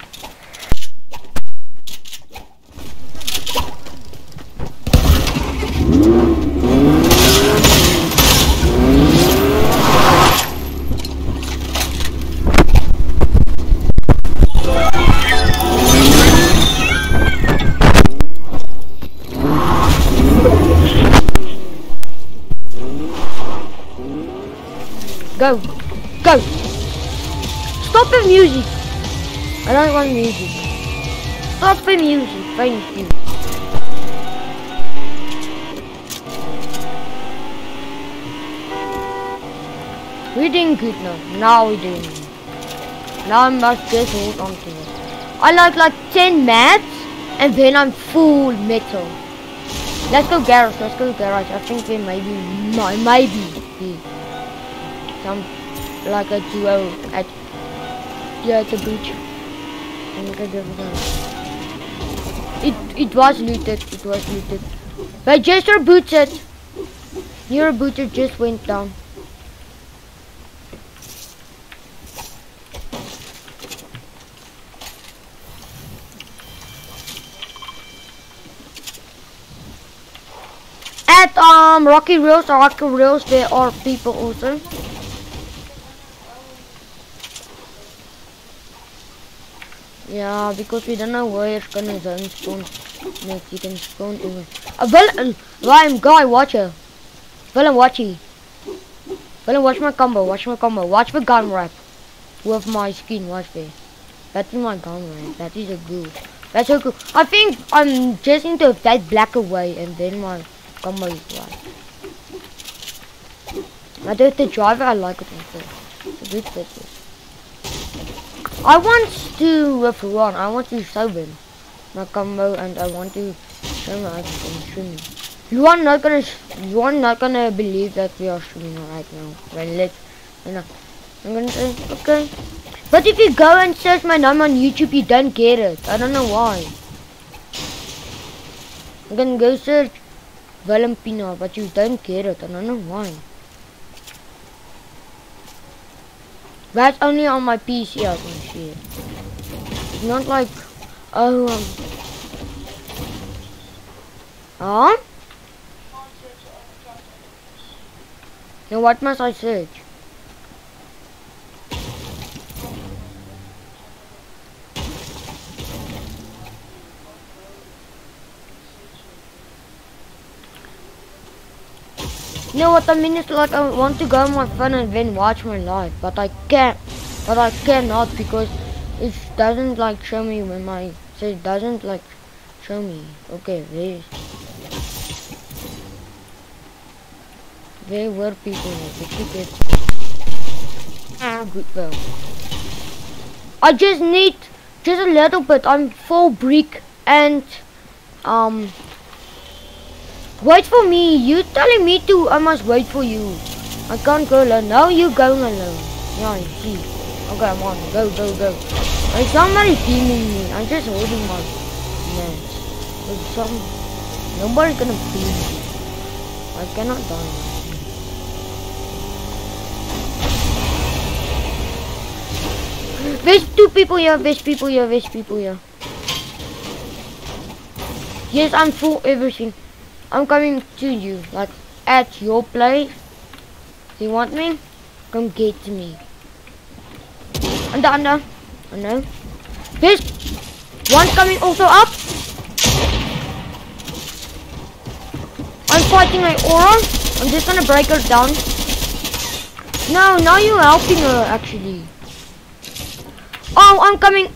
Go! Go! Stop the music! I don't want music. Stop the music, thank you. We're doing good now. Now we're doing good. Now I must just hold on to it. I like 10 mats and then I'm full metal. Let's go garage, let's go garage. I think there maybe be some like a duo at the beach. It was looted, But just rebooted. Your rebooter just went down. At Rocky Rails there are people also. Yeah, because we don't know where it's gonna zone spawn next. You can spawn in Ryan guy watcher. Villain watchy. Villain watch my combo, watch the gun wrap with my skin, watch there. That's my gun wrap. That is a good. That's so cool. I think I'm just need to that black away and then my combo is right. I do the driver, I like it also. It's a good purchase. I want to with Ron, I want to show him my combo and I want to show him I can stream. You are not gonna believe that we are streaming right now. Well, I'm gonna say okay. But if you go and search my name on YouTube, you don't get it. I don't know why. I'm gonna go search Valentina, but you don't get it. I don't know why. That's only on my PC I can see it. It's not like, oh, Now what must I search? You know what I mean? It's like I want to go on my phone and then watch my live, but I can't. But I cannot because it doesn't like show me when my it doesn't like show me. Okay, there were people here. Good though. I just need just a little bit. I'm full brick and wait for me. You telling me to? I must wait for you. I can't go alone. No, you going alone. Yeah, I see. Okay, I'm on. Go. Like somebody beaming me. I'm just holding my mats. Nobody's gonna beam me. I cannot die. There's two people here. There's people here. Yes, I'm full everything. I'm coming to you, like at your place. Do you want me? Come get to me. Under. I know. There's one coming also up. I'm fighting my aura. I'm just gonna break her down. No, now you're helping her actually. Oh, I'm coming.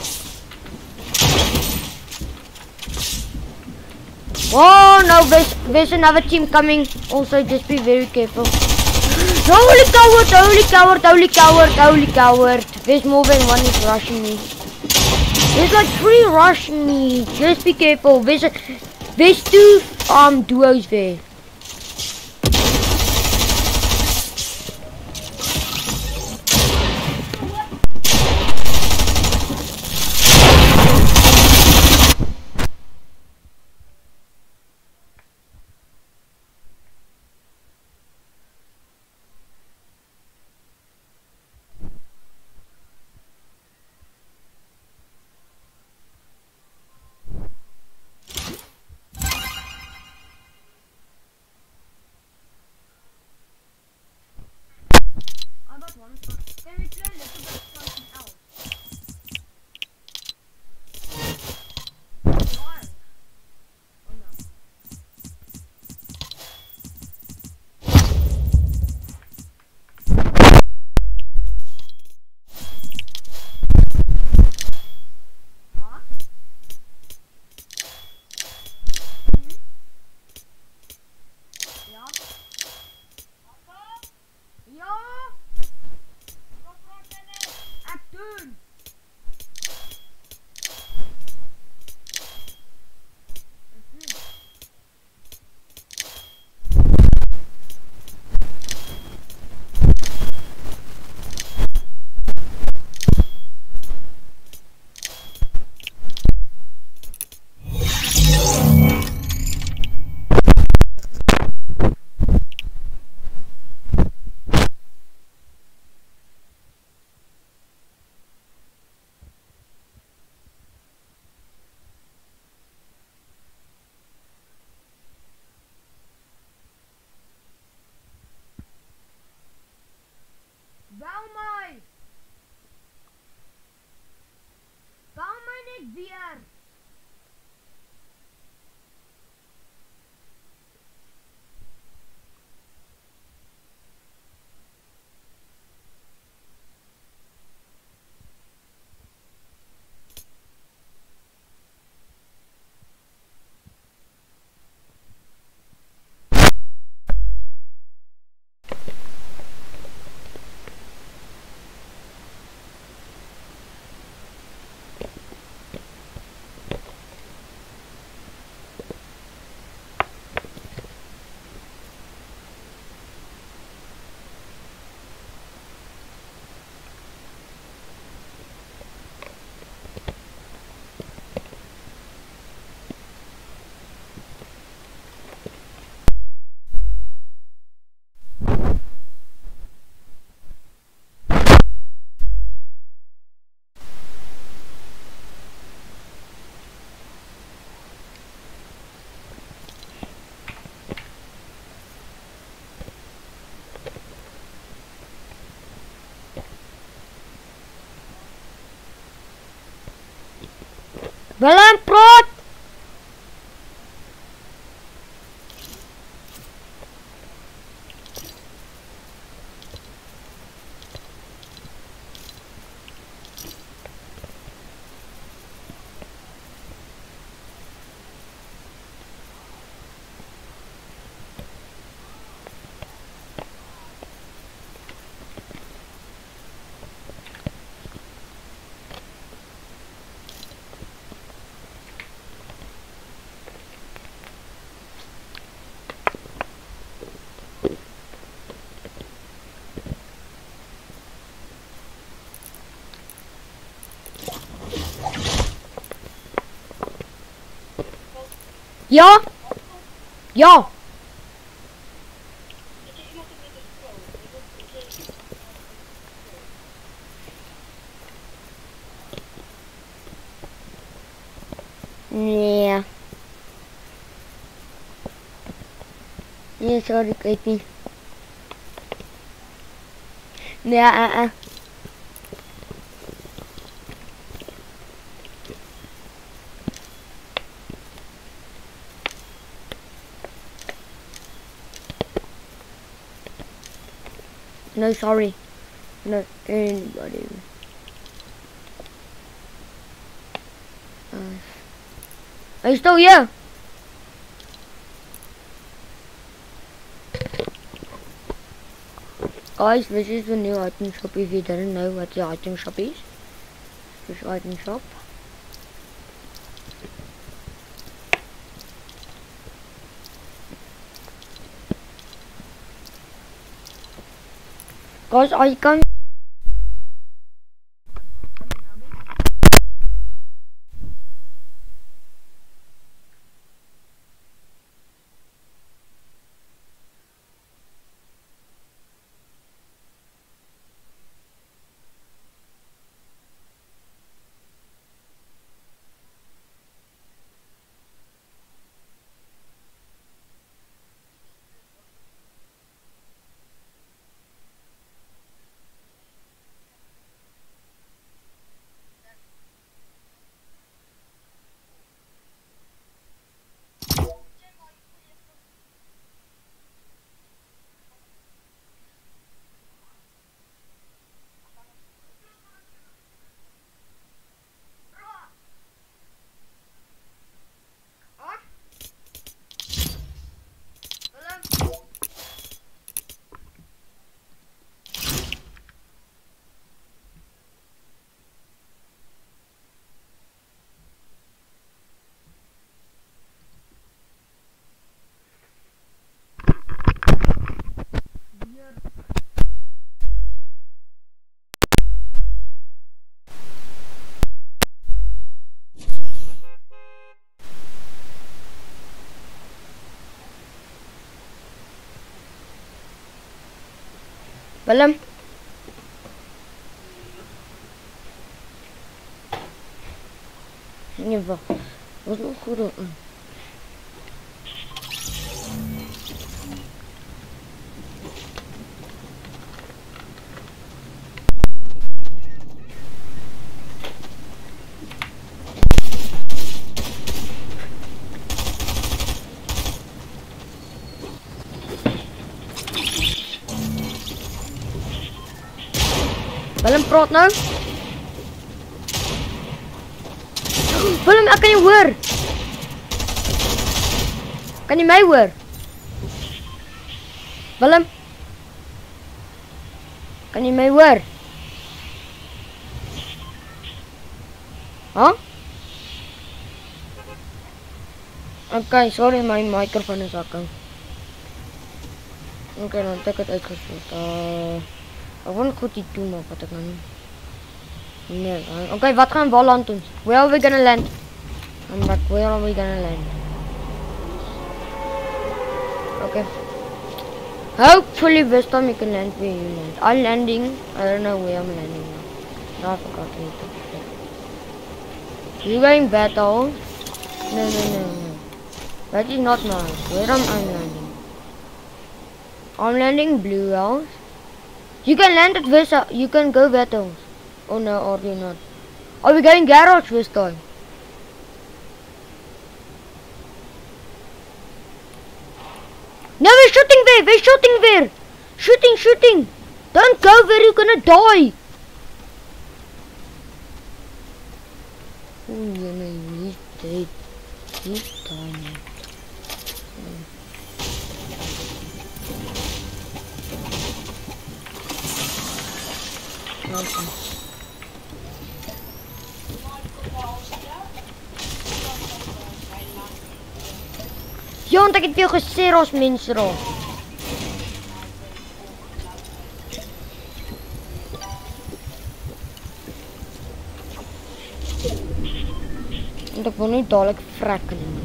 Oh no, there's another team coming. Also, just be very careful. Holy coward. There's more than one is rushing me. There's like 3 rushing me. Just be careful. There's 2 duos there. Willem, praat! Ja? Ja! Nee. Nee, sorry, ik weet niet. Nee, No, sorry. Not anybody. Are you still here? Guys, this is the new item shop. If you didn't know what the item shop is, this item shop. Guys, I can. Willem. Nee, wacht. Wat nog goed aan? Willem, praat nou. Willem, ek kan nie hoor. Kan jy my hoor? Willem. Kan jy my hoor? Huh? Okay, sorry, my microphone is akking. Okay, dan het ek het uitgesloot. Ek wil goed die doen maar wat ek nou nie. Nee, okay, wat gaan we land doen? Where are we gonna land? I'm like, where are we gonna land? Okay. Hopefully this time you can land where you land. I'm landing. I don't know where I'm landing now. No, I forgot to hit it. You going battle? No. That is not nice. Where am I landing? I'm landing Blue House. You can land at this. You can go battles. Oh no, or you not? Are we going garage this time? No, we're shooting there. We're shooting there. Shooting, shooting. Don't go where you're gonna die. Oh, you know, he's dead. He's dying. Okay. Ja, want ek het vir jou gesê daar's mense daar. Want ek wil nie dadelik vrek nie.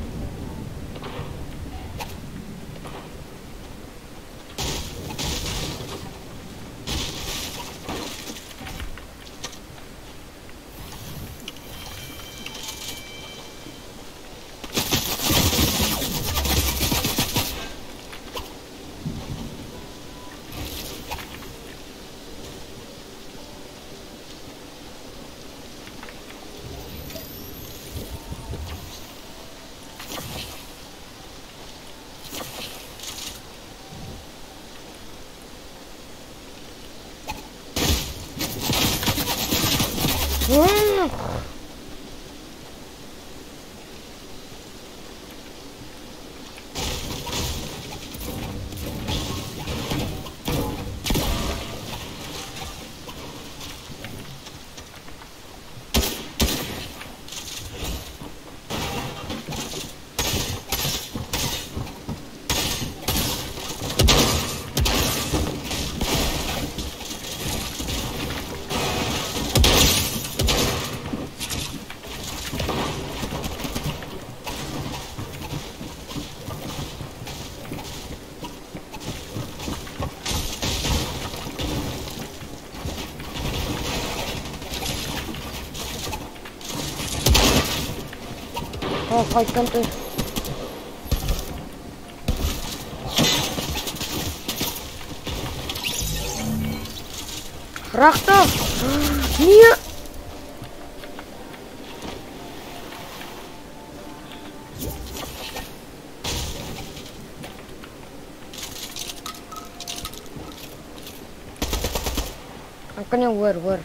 Oh, I can't do. Prachtig! Nee! Ek kan jou hoor.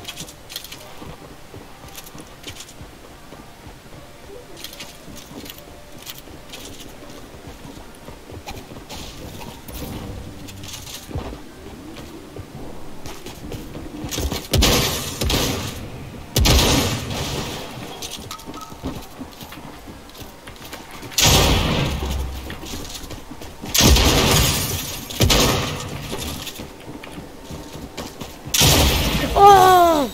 Oh!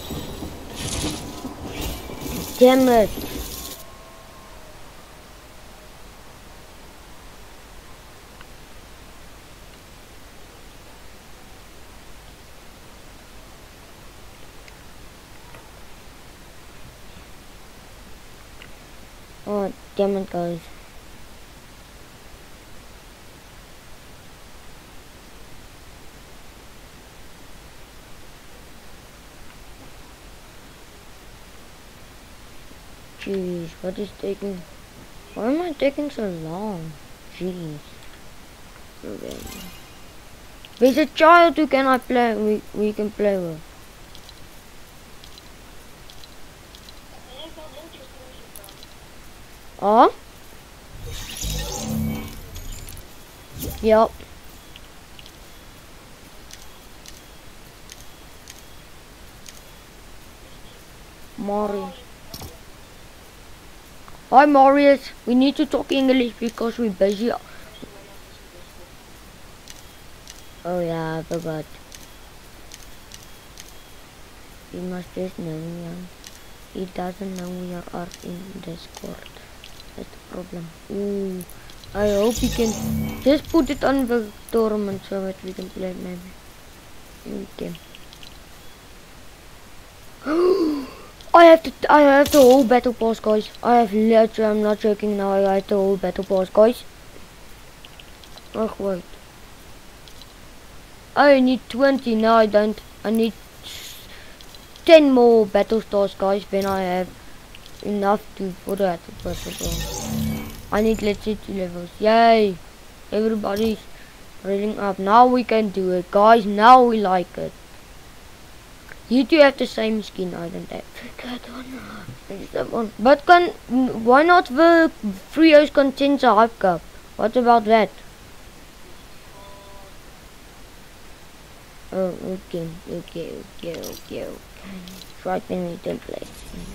Damn it. Oh, damn it, guys. Jeez, what is taking? Why am I taking so long? Jeez. Okay. There's a child who can I play? We can play with. Oh? Yep. Marius. Hi Marius, we need to talk English because we're busy. Oh yeah, I forgot. He must just know me. He doesn't know we are in Discord. That's the problem. Ooh, I hope he can just put it on the tournament so that we can play maybe. Okay. I have the whole battle pass, guys. I'm not joking now, I have the whole battle pass, guys. Oh, wait. I need 20, no I don't. I need 10 more battle stars, guys, then I have enough for that. I need let's see 2 levels. Yay! Everybody's reeling up. Now we can do it, guys. Now we like it. You two have the same skin. I don't have that one. But why not the Frios Contenta Hype Cup? What about that? Oh, okay. Right, then we don't play.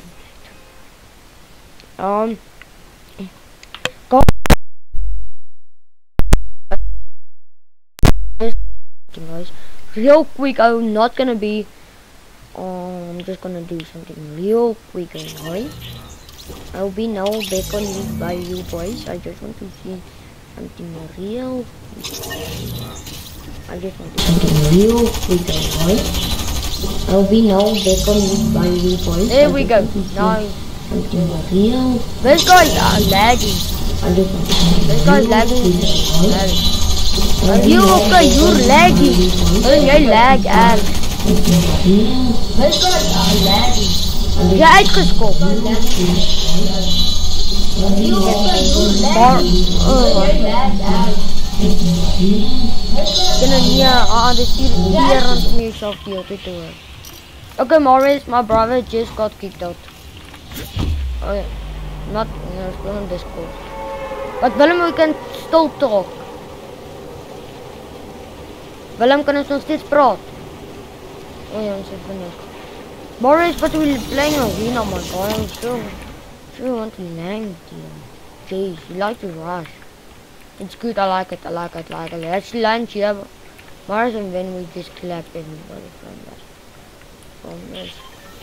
Guys, real quick. I'm not gonna be. I'm just gonna do something real quick, guys. I'll be now back on you by you boys. I just want to see something real quick. I just want to see something real quick, guys. I'll be now back on you by you boys. There we go. Now something real. This guy's lagging. This guy's lagging. Are you okay? You're lagging. You're lag and. This guy's lagging. Ja, uitgescopt. Okay, Maurice, my brother just got kicked out. Okay, not still on Discord. But Willem, we can still talk. Willem kan ons nog steeds praat. Oh ja, ons is vanaf. Maurice, but we're playing arena, my god. I'm sure want to land here. Jeez, you like to rush. It's good, I like it. Let's land here. Maurice, and then we just clap everybody from this.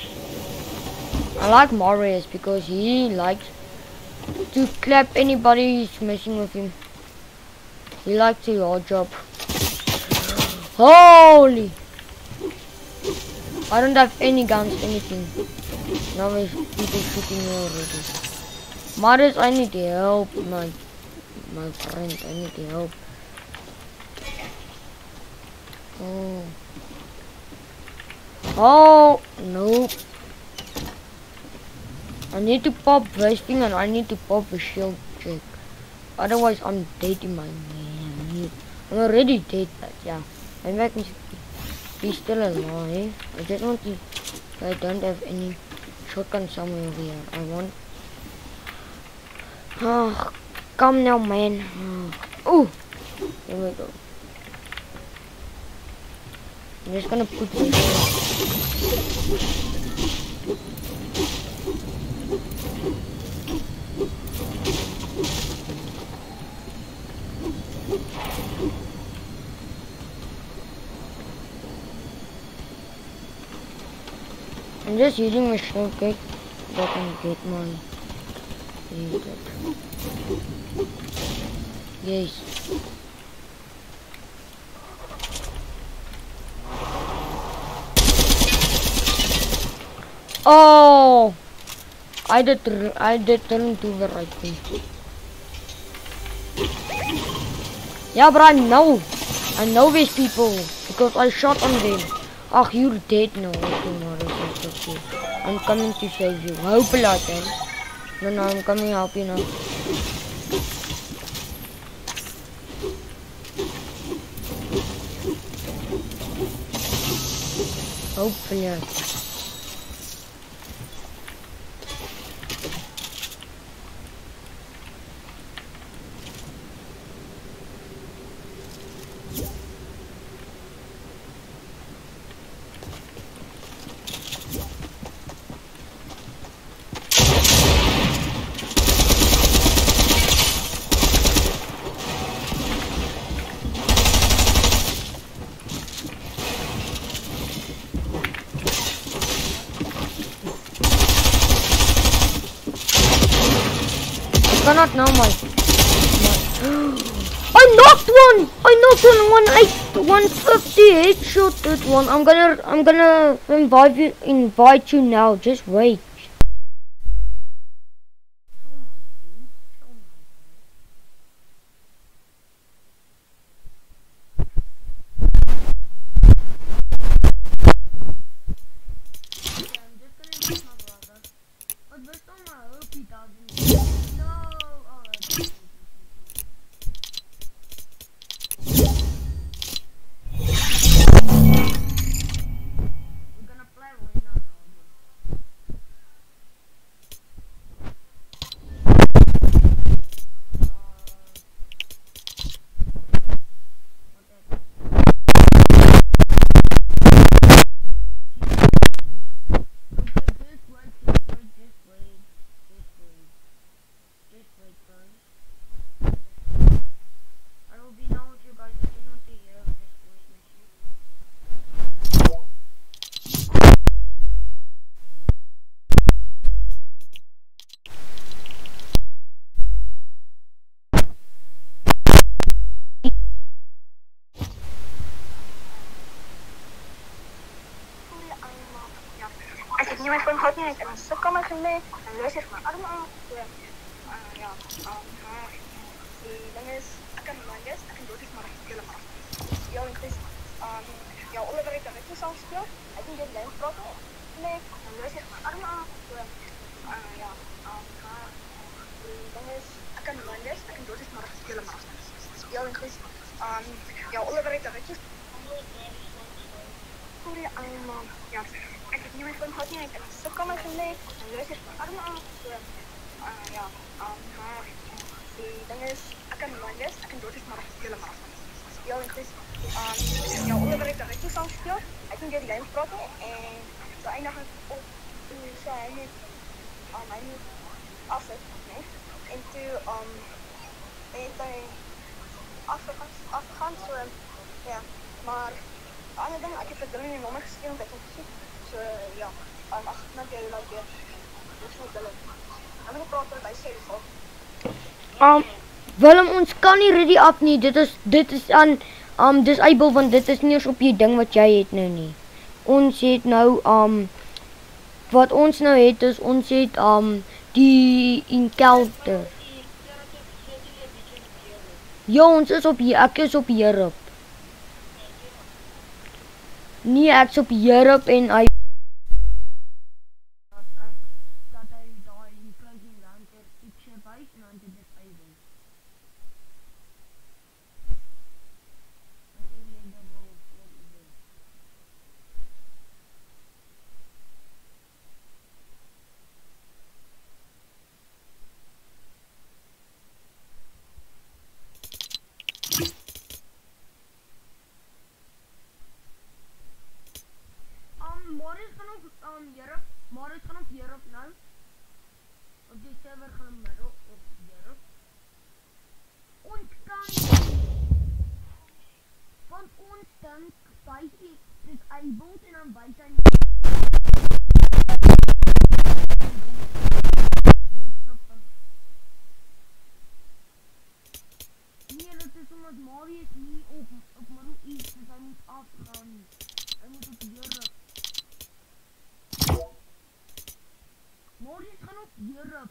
I like Maurice because he likes to clap anybody who's messing with him. He likes to hard job. Holy! I don't have any guns, anything. Now there's people shooting me already. Maurice, I need help, my friend. I need help. Oh, nope. I need to pop this thing and I need to pop a shield check. Otherwise, I'm dead in my man. I'm already dead, but yeah. I'm back. He's still alive. I just want to. I don't have any shotgun somewhere over here. I want. Oh, come now, man. Oh, here we go. I'm just gonna put this. I'm just using my shortcut so I can get my yes. Oh, I didn't do the right thing. Yeah, but I know these people because I shot on them. Ach, you're dead now. Okay. I'm coming to save you. Hopefully I can. No, I'm coming to help you now. Hopefully I can. Cannot now, my I knocked one. 150 headshot that one. I'm gonna invite you now. Just wait. nie my van gehad nie, ek het in 'n sitkamer gelê en luister vir my arm af. So, ja, die ding is, ek kan lees, ek kan doodjes maar helemaal. Ja, en dis, ja, Oliver het 'n ritme song speel, ek het die lyn praat, nee, en luister vir my arm af. So, ja, die ding is, ek kan lees, ek kan doodjes maar helemaal. Ja, en dis, ja, Oliver het 'n ritme sorry, ja, ek het nie my van gehad nie, ek het in 'n sitkamer gelê en luister vir my arm af. So, ja, die ding is, ek kan lees, ek kan doodjes maar helemaal. Ja, en dis, ja, Oliver het 'n ritme song speel, ek het die lyn praat en so eindig ek op, so hy moet afsit, nee, en toe, het hy afgegaan, so, ja, maar, ander ding, ek het vir Dylan die nommer geskreeu om dit te soek, so, ja, ag, net jy laat weer, dis nie Dylan, ek moet praat oor by sê, so, Willem, ons kan nie ready up nie, dit is aan, disable, want dit is nie eens op die ding wat jy het nou nie. Ons het nou, wat ons nou het is, ons het, die encounter. Ja, ons is op hier, ek is op Europe. Nee, ek is op Europe en hy dat hy daar in closing lanter ietsje buis en dan dit disable. Marius gaan op Europe nou. Op die server gaan middel op Europe. Ons kan want ons kan buisie disabled en dan buis hy nee, dit is omdat Marius nie op middel iets, dus hy moet afgaan. Hy moet op Europe. Marius gaan op Europe.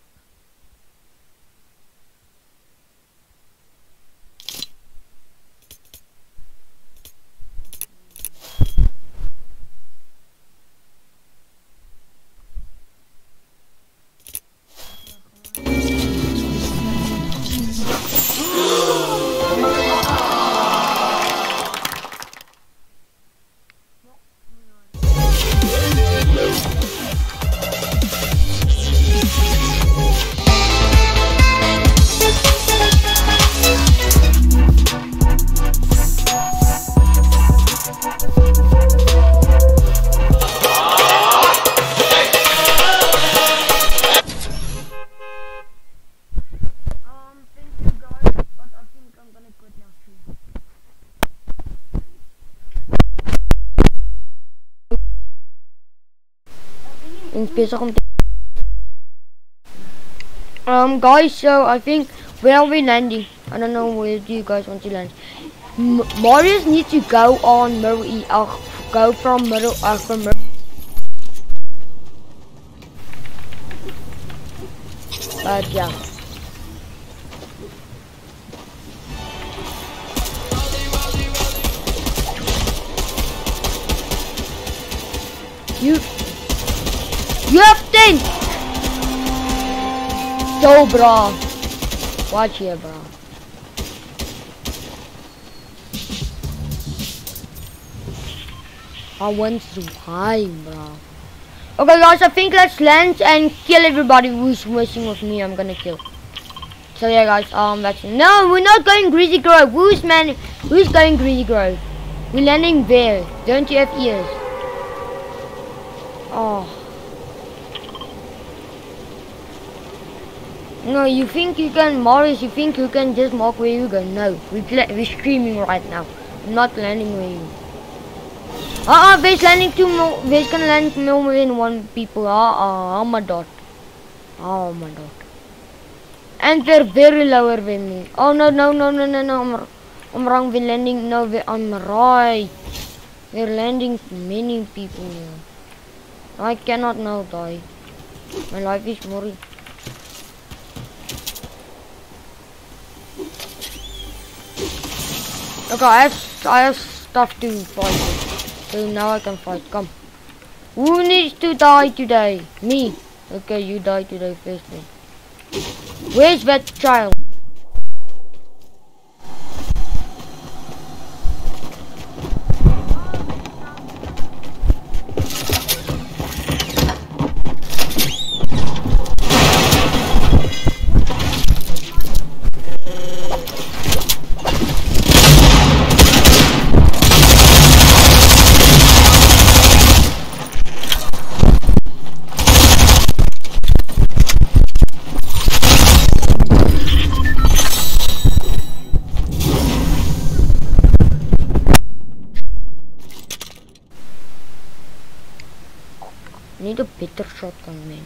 Besig om guys, so I think where are we landing? I don't know where do you guys want to land. Marius needs to go on Middle E, go from Middle but yeah. You have 10! So bro. Watch here bro. I want to high bro. Okay guys, I think let's land and kill everybody who's messing with me. I'm gonna kill. So yeah guys, that's no, we're not going Greasy Grove. Who's going Greasy Grove? We're landing there. Don't you have ears? Oh. No, you think you can, Marius, you think you can just mark where you go. No, we're screaming right now. I'm not landing where you. There's landing two more, there's gonna land more than one people. Oh my god. Oh my god. And they're very lower than me. Oh no, I'm wrong, we're landing, no, I'm right. We're landing many people here. I cannot now die. My life is more. Okay, I have stuff to fight with. So now I can fight. Come. Who needs to die today? Me. Okay, you die today first then. Where's that child? Need a better shotgun, man.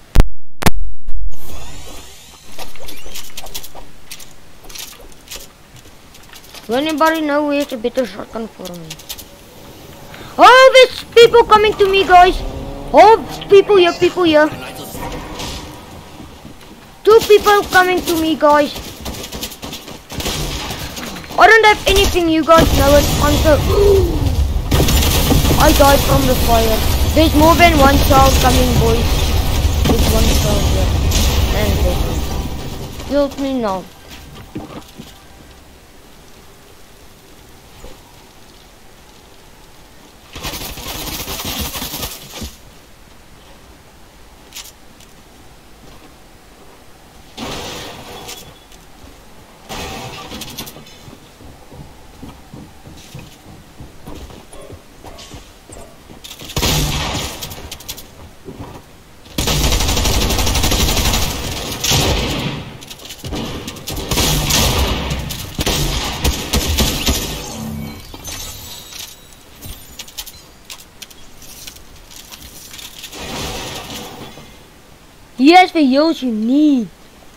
Does anybody know where's a better shotgun for me? Oh, there's people coming to me, guys. Oh, people here, people here. 2 people coming to me, guys. I don't have anything, you guys know it. I'm so... I died from the fire. There's more than 1 child coming, boys. There's 1 child here. And this one. Help me now. Yes, the heals you need.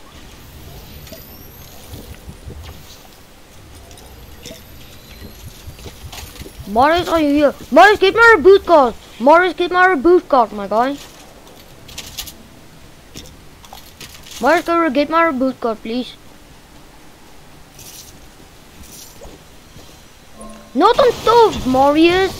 Morris, are you here? Morris, get my reboot card. Morris, get my reboot card, my guy. Morris, go get my reboot card, please. Not on stove, Marius.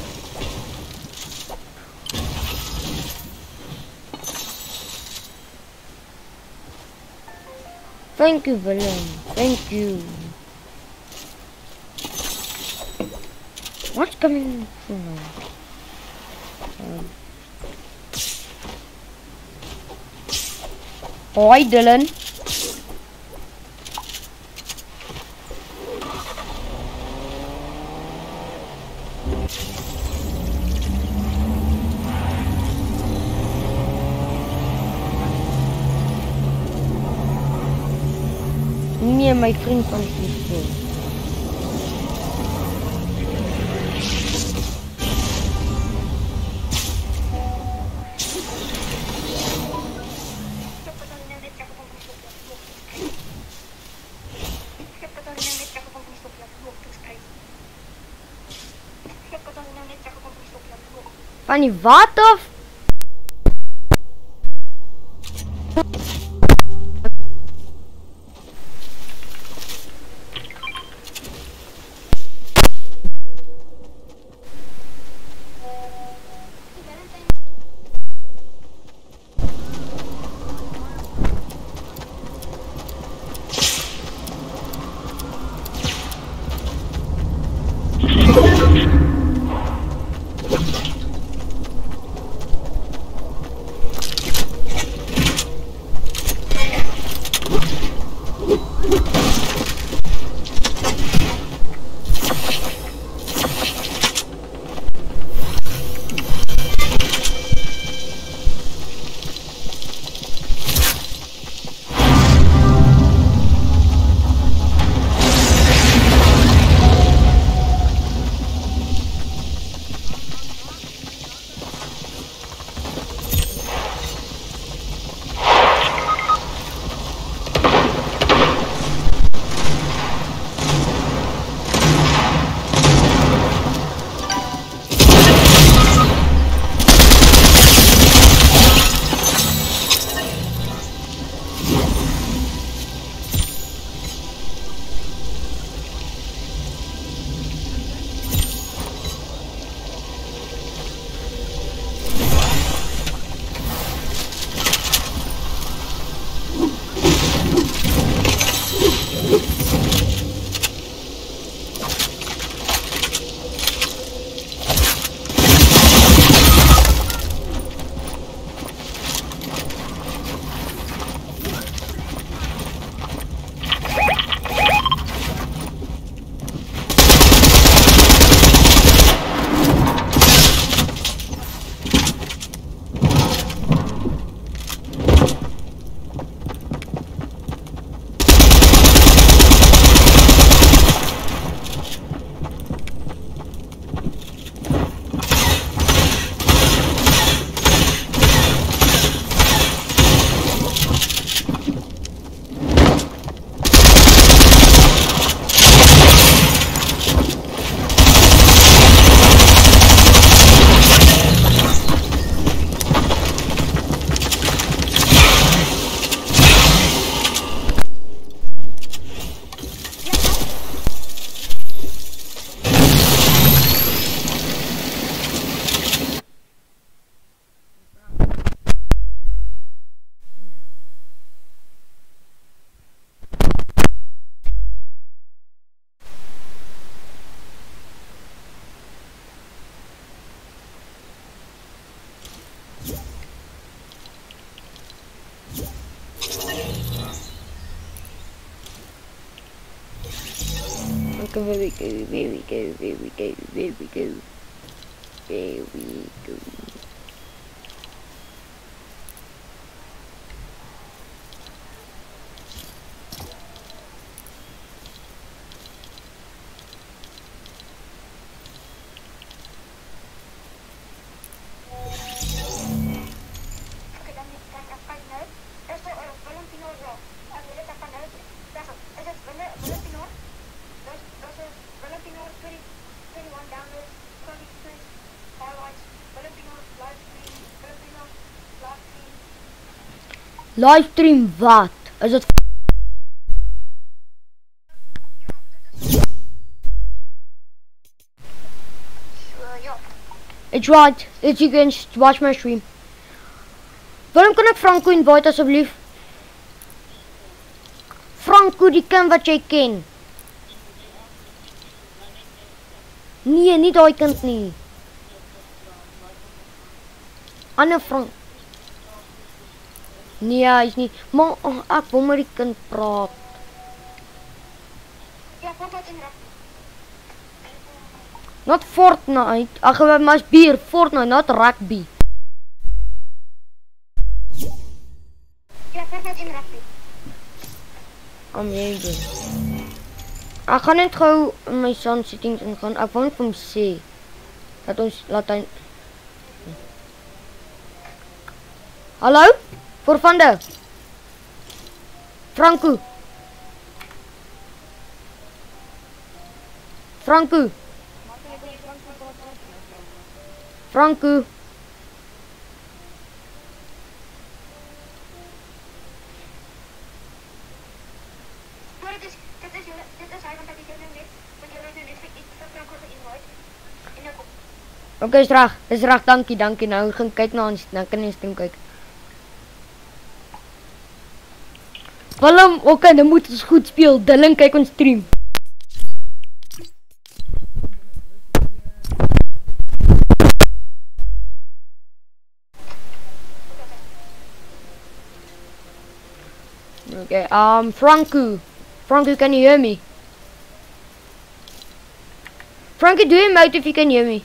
Thank you, Villain. Thank you. What's coming from now? Hi, Dylan. Me and my friends on peaceful. Funny, what the Okay, where we go, where we go, where we go, where we go, where we go. Oké, dan kan je uit. Er is Valentino wel. En we zitten van uit. Dat is Valentino. Dat is Valentino 21 downloads, 23 highlights, Valentino live stream, Valentino live stream. Livestream wat? Is het? Ja. It's right. It's you can watch my stream. Waarom kan ek Franco invite asseblief? Franco, die kind wat jy ken. Nee, nie daai kind nie. Ander Frank. Nee, hy is nie. Maar ek wil met die kind praat. Ja, Fortnite in rugby. Not Fortnite. Ag, must be Fortnite, not rugby. Ja, Fortnite in rugby. Amazing. Ek gaan net gou in my sound settings ingaan. Ek wou net vir hom sê dat ons laat hy. Hallo? Forvande. Franco. Franco. Franco. Maar dit is hy want ek het nou net met julle net vir iets van Franco ge-invite. En ek Okay, is reg, dankie. Nou gaan kyk na ons, nou kan jy stream kyk. Willem, okay, dan moet ons goed speel. Dylan kyk ons stream. Okay, Franco, can you hear me? Franco, do you mute if you can hear me?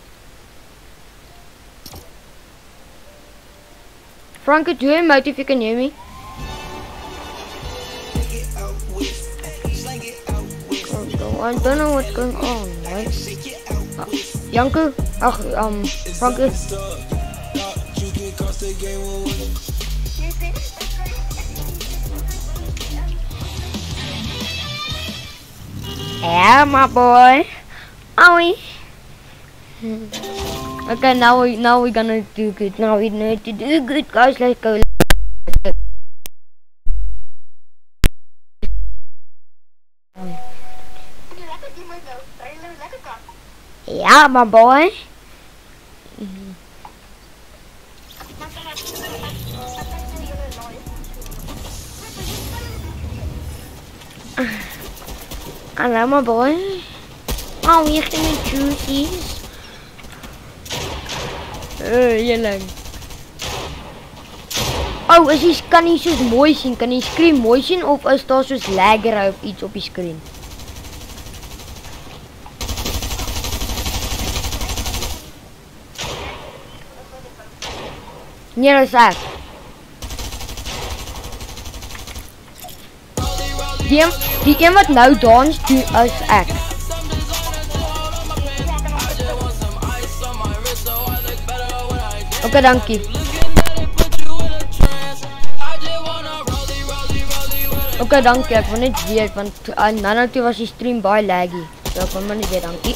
Franco, do you mute if you can hear me? I don't know what's going on, right? Janko? Franco? Yeah, my boy. Owie. Okay, now we're gonna do good. Now we need to do good, guys. Let's go. Yeah, my boy. Hello, my boy. Oh, you're gonna juicies. Julle. Oh, kan hy soos mooi sien? Kan die skerm mooi sien of is daar soos lagger of iets op die skerm? Nee, dat is ek. Die een wat nou dans, die is ek. Okay, dankie. Okay, dankie. Ek wil net weet, want nou toe was die stream baie laggy. So ek wil maar net weer dankie.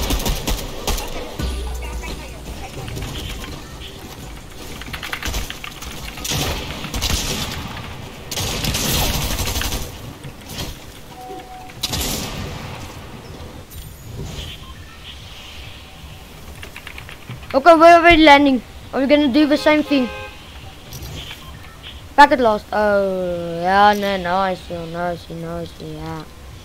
Okay, we're already landing. Are we gonna do the same thing? Packet lost. Oh, yeah, no, I see, yeah.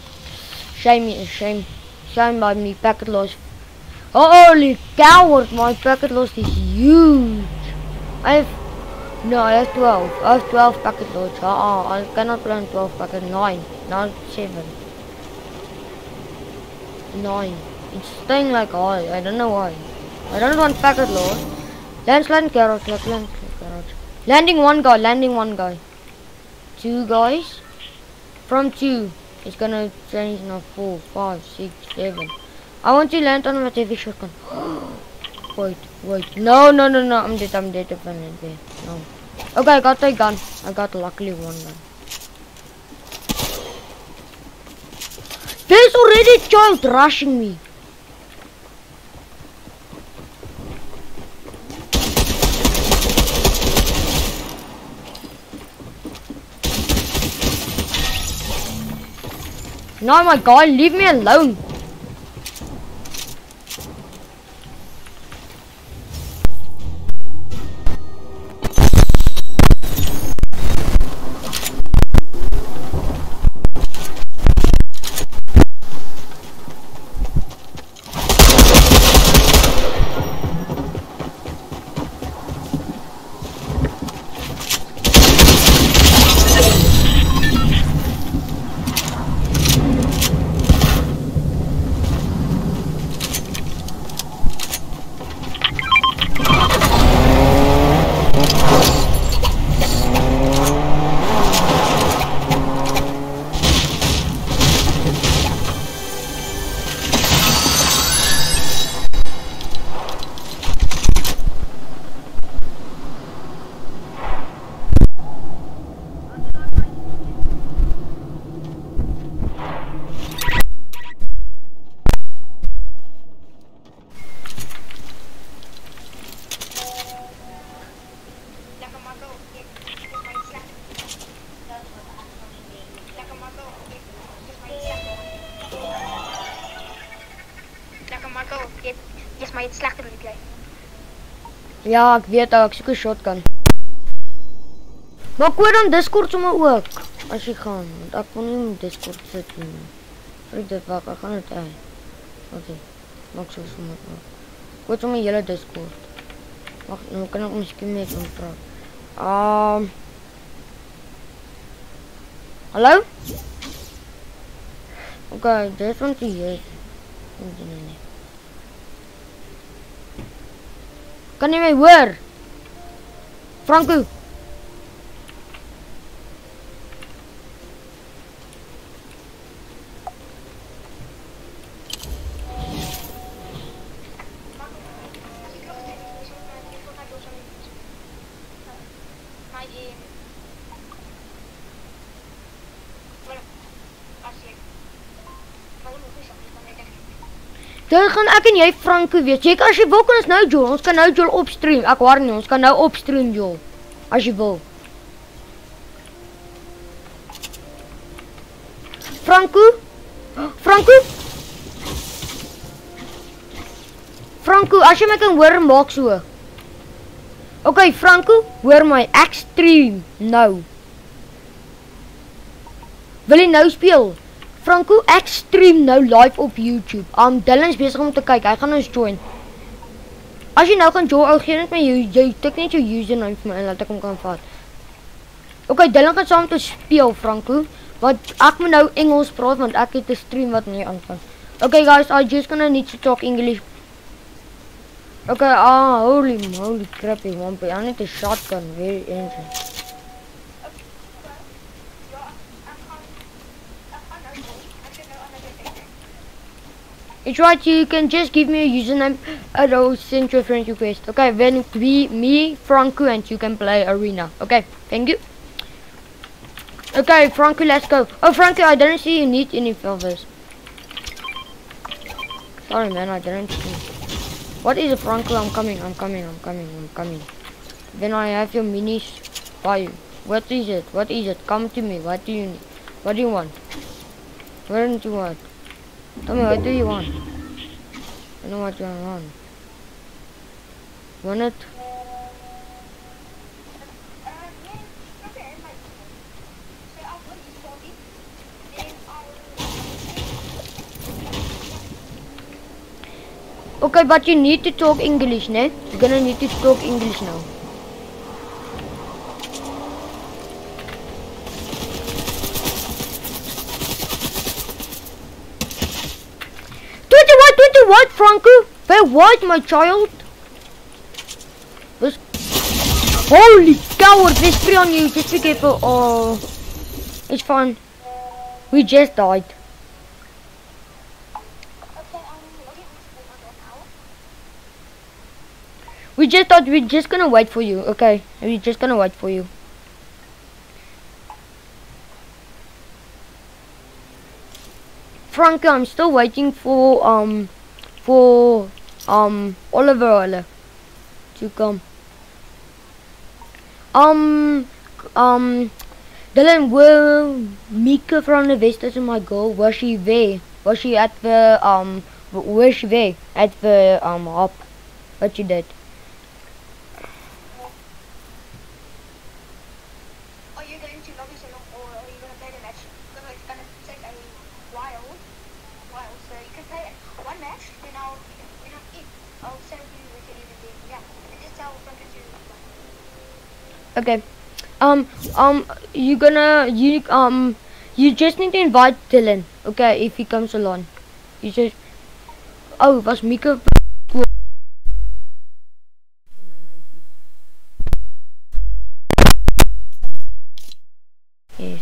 Shame by me, packet lost. Holy coward, my packet lost is huge. I have 12. I have 12 packet loads. I cannot plan 12 packet, 9, not 7. 9. It's staying like high. I don't know why. I don't want packet load. Landslide garage. Landslide garage. Landing one guy. 2 guys. From 2. It's gonna change now 4, 5, 6, 7. I want to land on my TV shotgun. Wait. No. I'm dead definitely. No. Okay, I got a gun. I got luckily one gun. There's already a child rushing me. No, my God, leave me alone. Maar je het slechter liep jij. Ja, ek weet ek soek 'n shotgun. Maar ek hoor dan Discord sommer ook as jy gaan, want ek wil nie in Discord sit nie. Ek dit wag, ek gaan dit uit. Okay. Maak so sommer. Ek hoor sommer hele Discord. Wag, nou kan ek miskien net praat. Hallo? Okay, dis want jy. Nee. Kan jy my hoor? Franco. Dan gaan ek en jy Franco wees. Jy kan as jy wil kan ons nou Joel. Ons kan nou Joel opstream. Ek hoor nie, ons kan nou opstream Joel. As jy wil. Franco? Franco? Franco, as jy my kan hoor, maak so. Okay, Franco, hoor my. Ek stream nou. Wil jy nou speel? Franco, ek stream nou live op YouTube. Dylan's besig om te kyk. Hy gaan ons join. As jy nou gaan join, gee net my jy tik net jou username vir my en laat ek hom kan vat. Okay, Dylan gaan saam met ons speel, Franco. Want ek moet nou Engels praat want ek het 'n stream wat nie aangaan. Okay guys, I just gonna need to talk English. Okay, holy crap, I need a shotgun, very interesting. It's right, you can just give me a username and I'll send you a friend request. Okay, then me, Franco, and you can play arena. Okay, thank you. Okay, Franco, let's go. Oh, Franco, I didn't see you need any feathers. Sorry, man, I didn't see. What is it, Franco? I'm coming. Then I have your minis by you. What is it? Come to me. What do you need? What do you want? What do you want? Tell me, what do you want? I know what you want. Want it? Okay, but you need to talk English, ne? You're gonna need to talk English now. Franco, very white, my child. Holy coward, there's three on you, just be careful. Oh, it's fine. We just died. We just thought we're just gonna wait for you, okay? We're just gonna wait for you. Franco, I'm still waiting for Oliver to come. Dylan, where Mika from the West is my girl? Was she there? Was she at the where's she there? At the hop? What you did? Are you going to lobby so long, or are you going to play the match? Because it's going to take a while. So you can play one match, then I'll set up you, we can even do, yeah. And just tell Franco to. Okay. You just need to invite Dylan, okay, if he comes along. You just, oh, was Mika? Yes.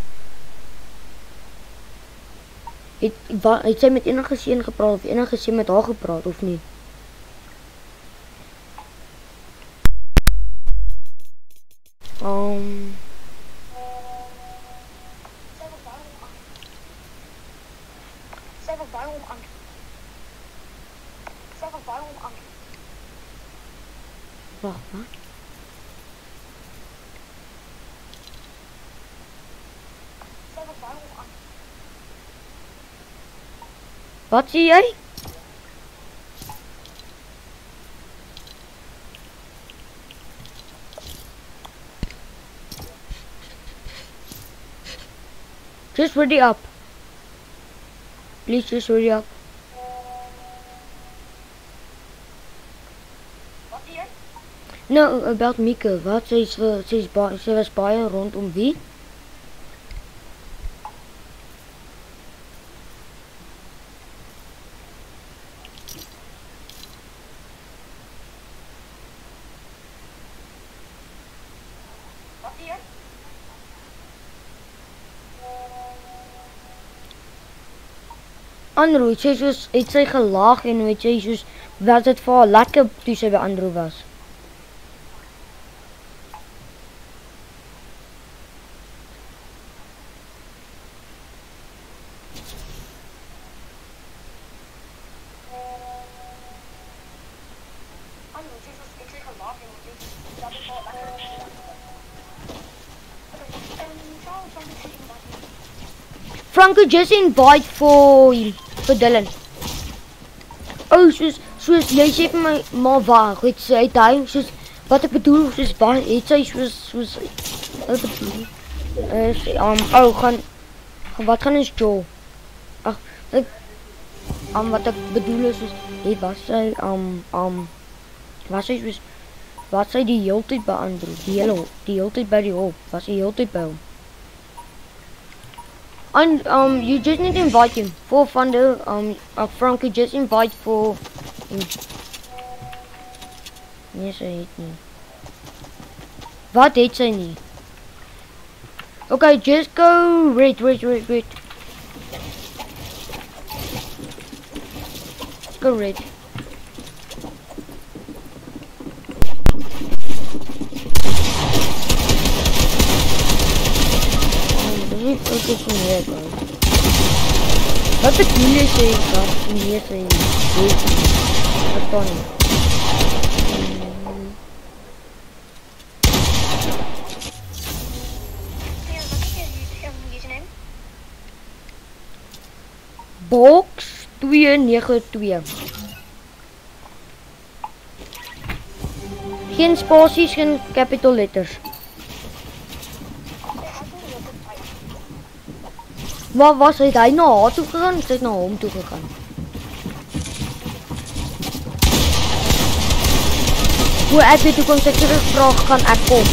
Het sy met enige seun gepraat of enige seun met haar gepraat of nie? Wacht, wat? Wat zie jij? Just ready up. Please just ready up. No, about Mika. Wat? Ze was baie rondom wie? Andrew, het sy gelaag en weet jy, soos, was het vir haar lekker toe sy by Andrew was. Franco, just invite for Dylan. Oh, soos jy sê vir my, maar waar, het hy, soos, wat ek bedoel, soos, waar, het sy, soos, wat bedoel, wat gaan is Joel? Ach, wat ek bedoel is, soos, was sy, soos, was sy die hele tyd by Andrew, die hele tyd by die hoop, was sy hele tyd by hom. And you just need to invite him for Thunder. Franco, just invite for him. Nee, sy het nie. Wat het sy nie? Okay, just go wait. Let's go red. Focus on here, guys. Wat bedoel jy sê, dat nie sê, verstaan nie. Box 292. Geen spasies, geen capital letters. Wat was het hy na haar toe gegaan? Het na hom toe gegaan. Hoe ek weet hoe kom sy terugvraag gaan ek kom.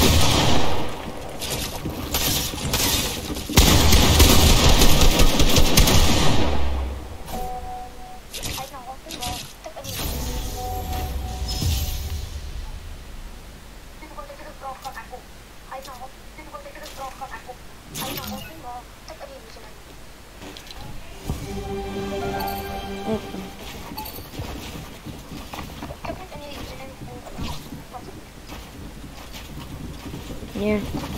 Yeah.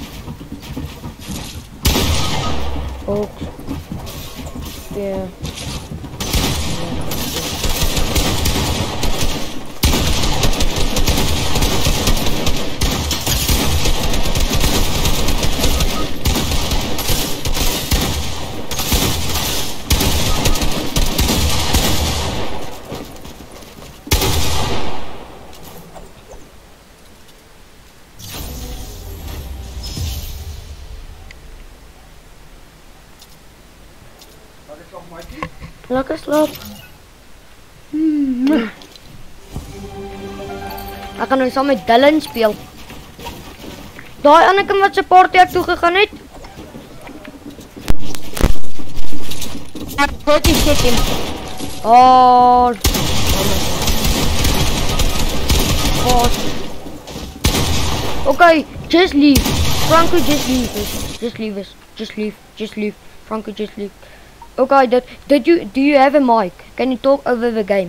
Oak. Yeah. Lekker slaap. Ek gaan nou saam met Dylan speel. Daai ander kind wat se party ek toe gegaan het. Ek het dit hom. Oh. Okay, just leave. Franco, just leave us. Just leave us. Just leave. Just leave. Franco, just leave. Okay, do you have a mic? Can you talk over the game?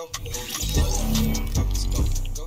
go. Let's go. Go.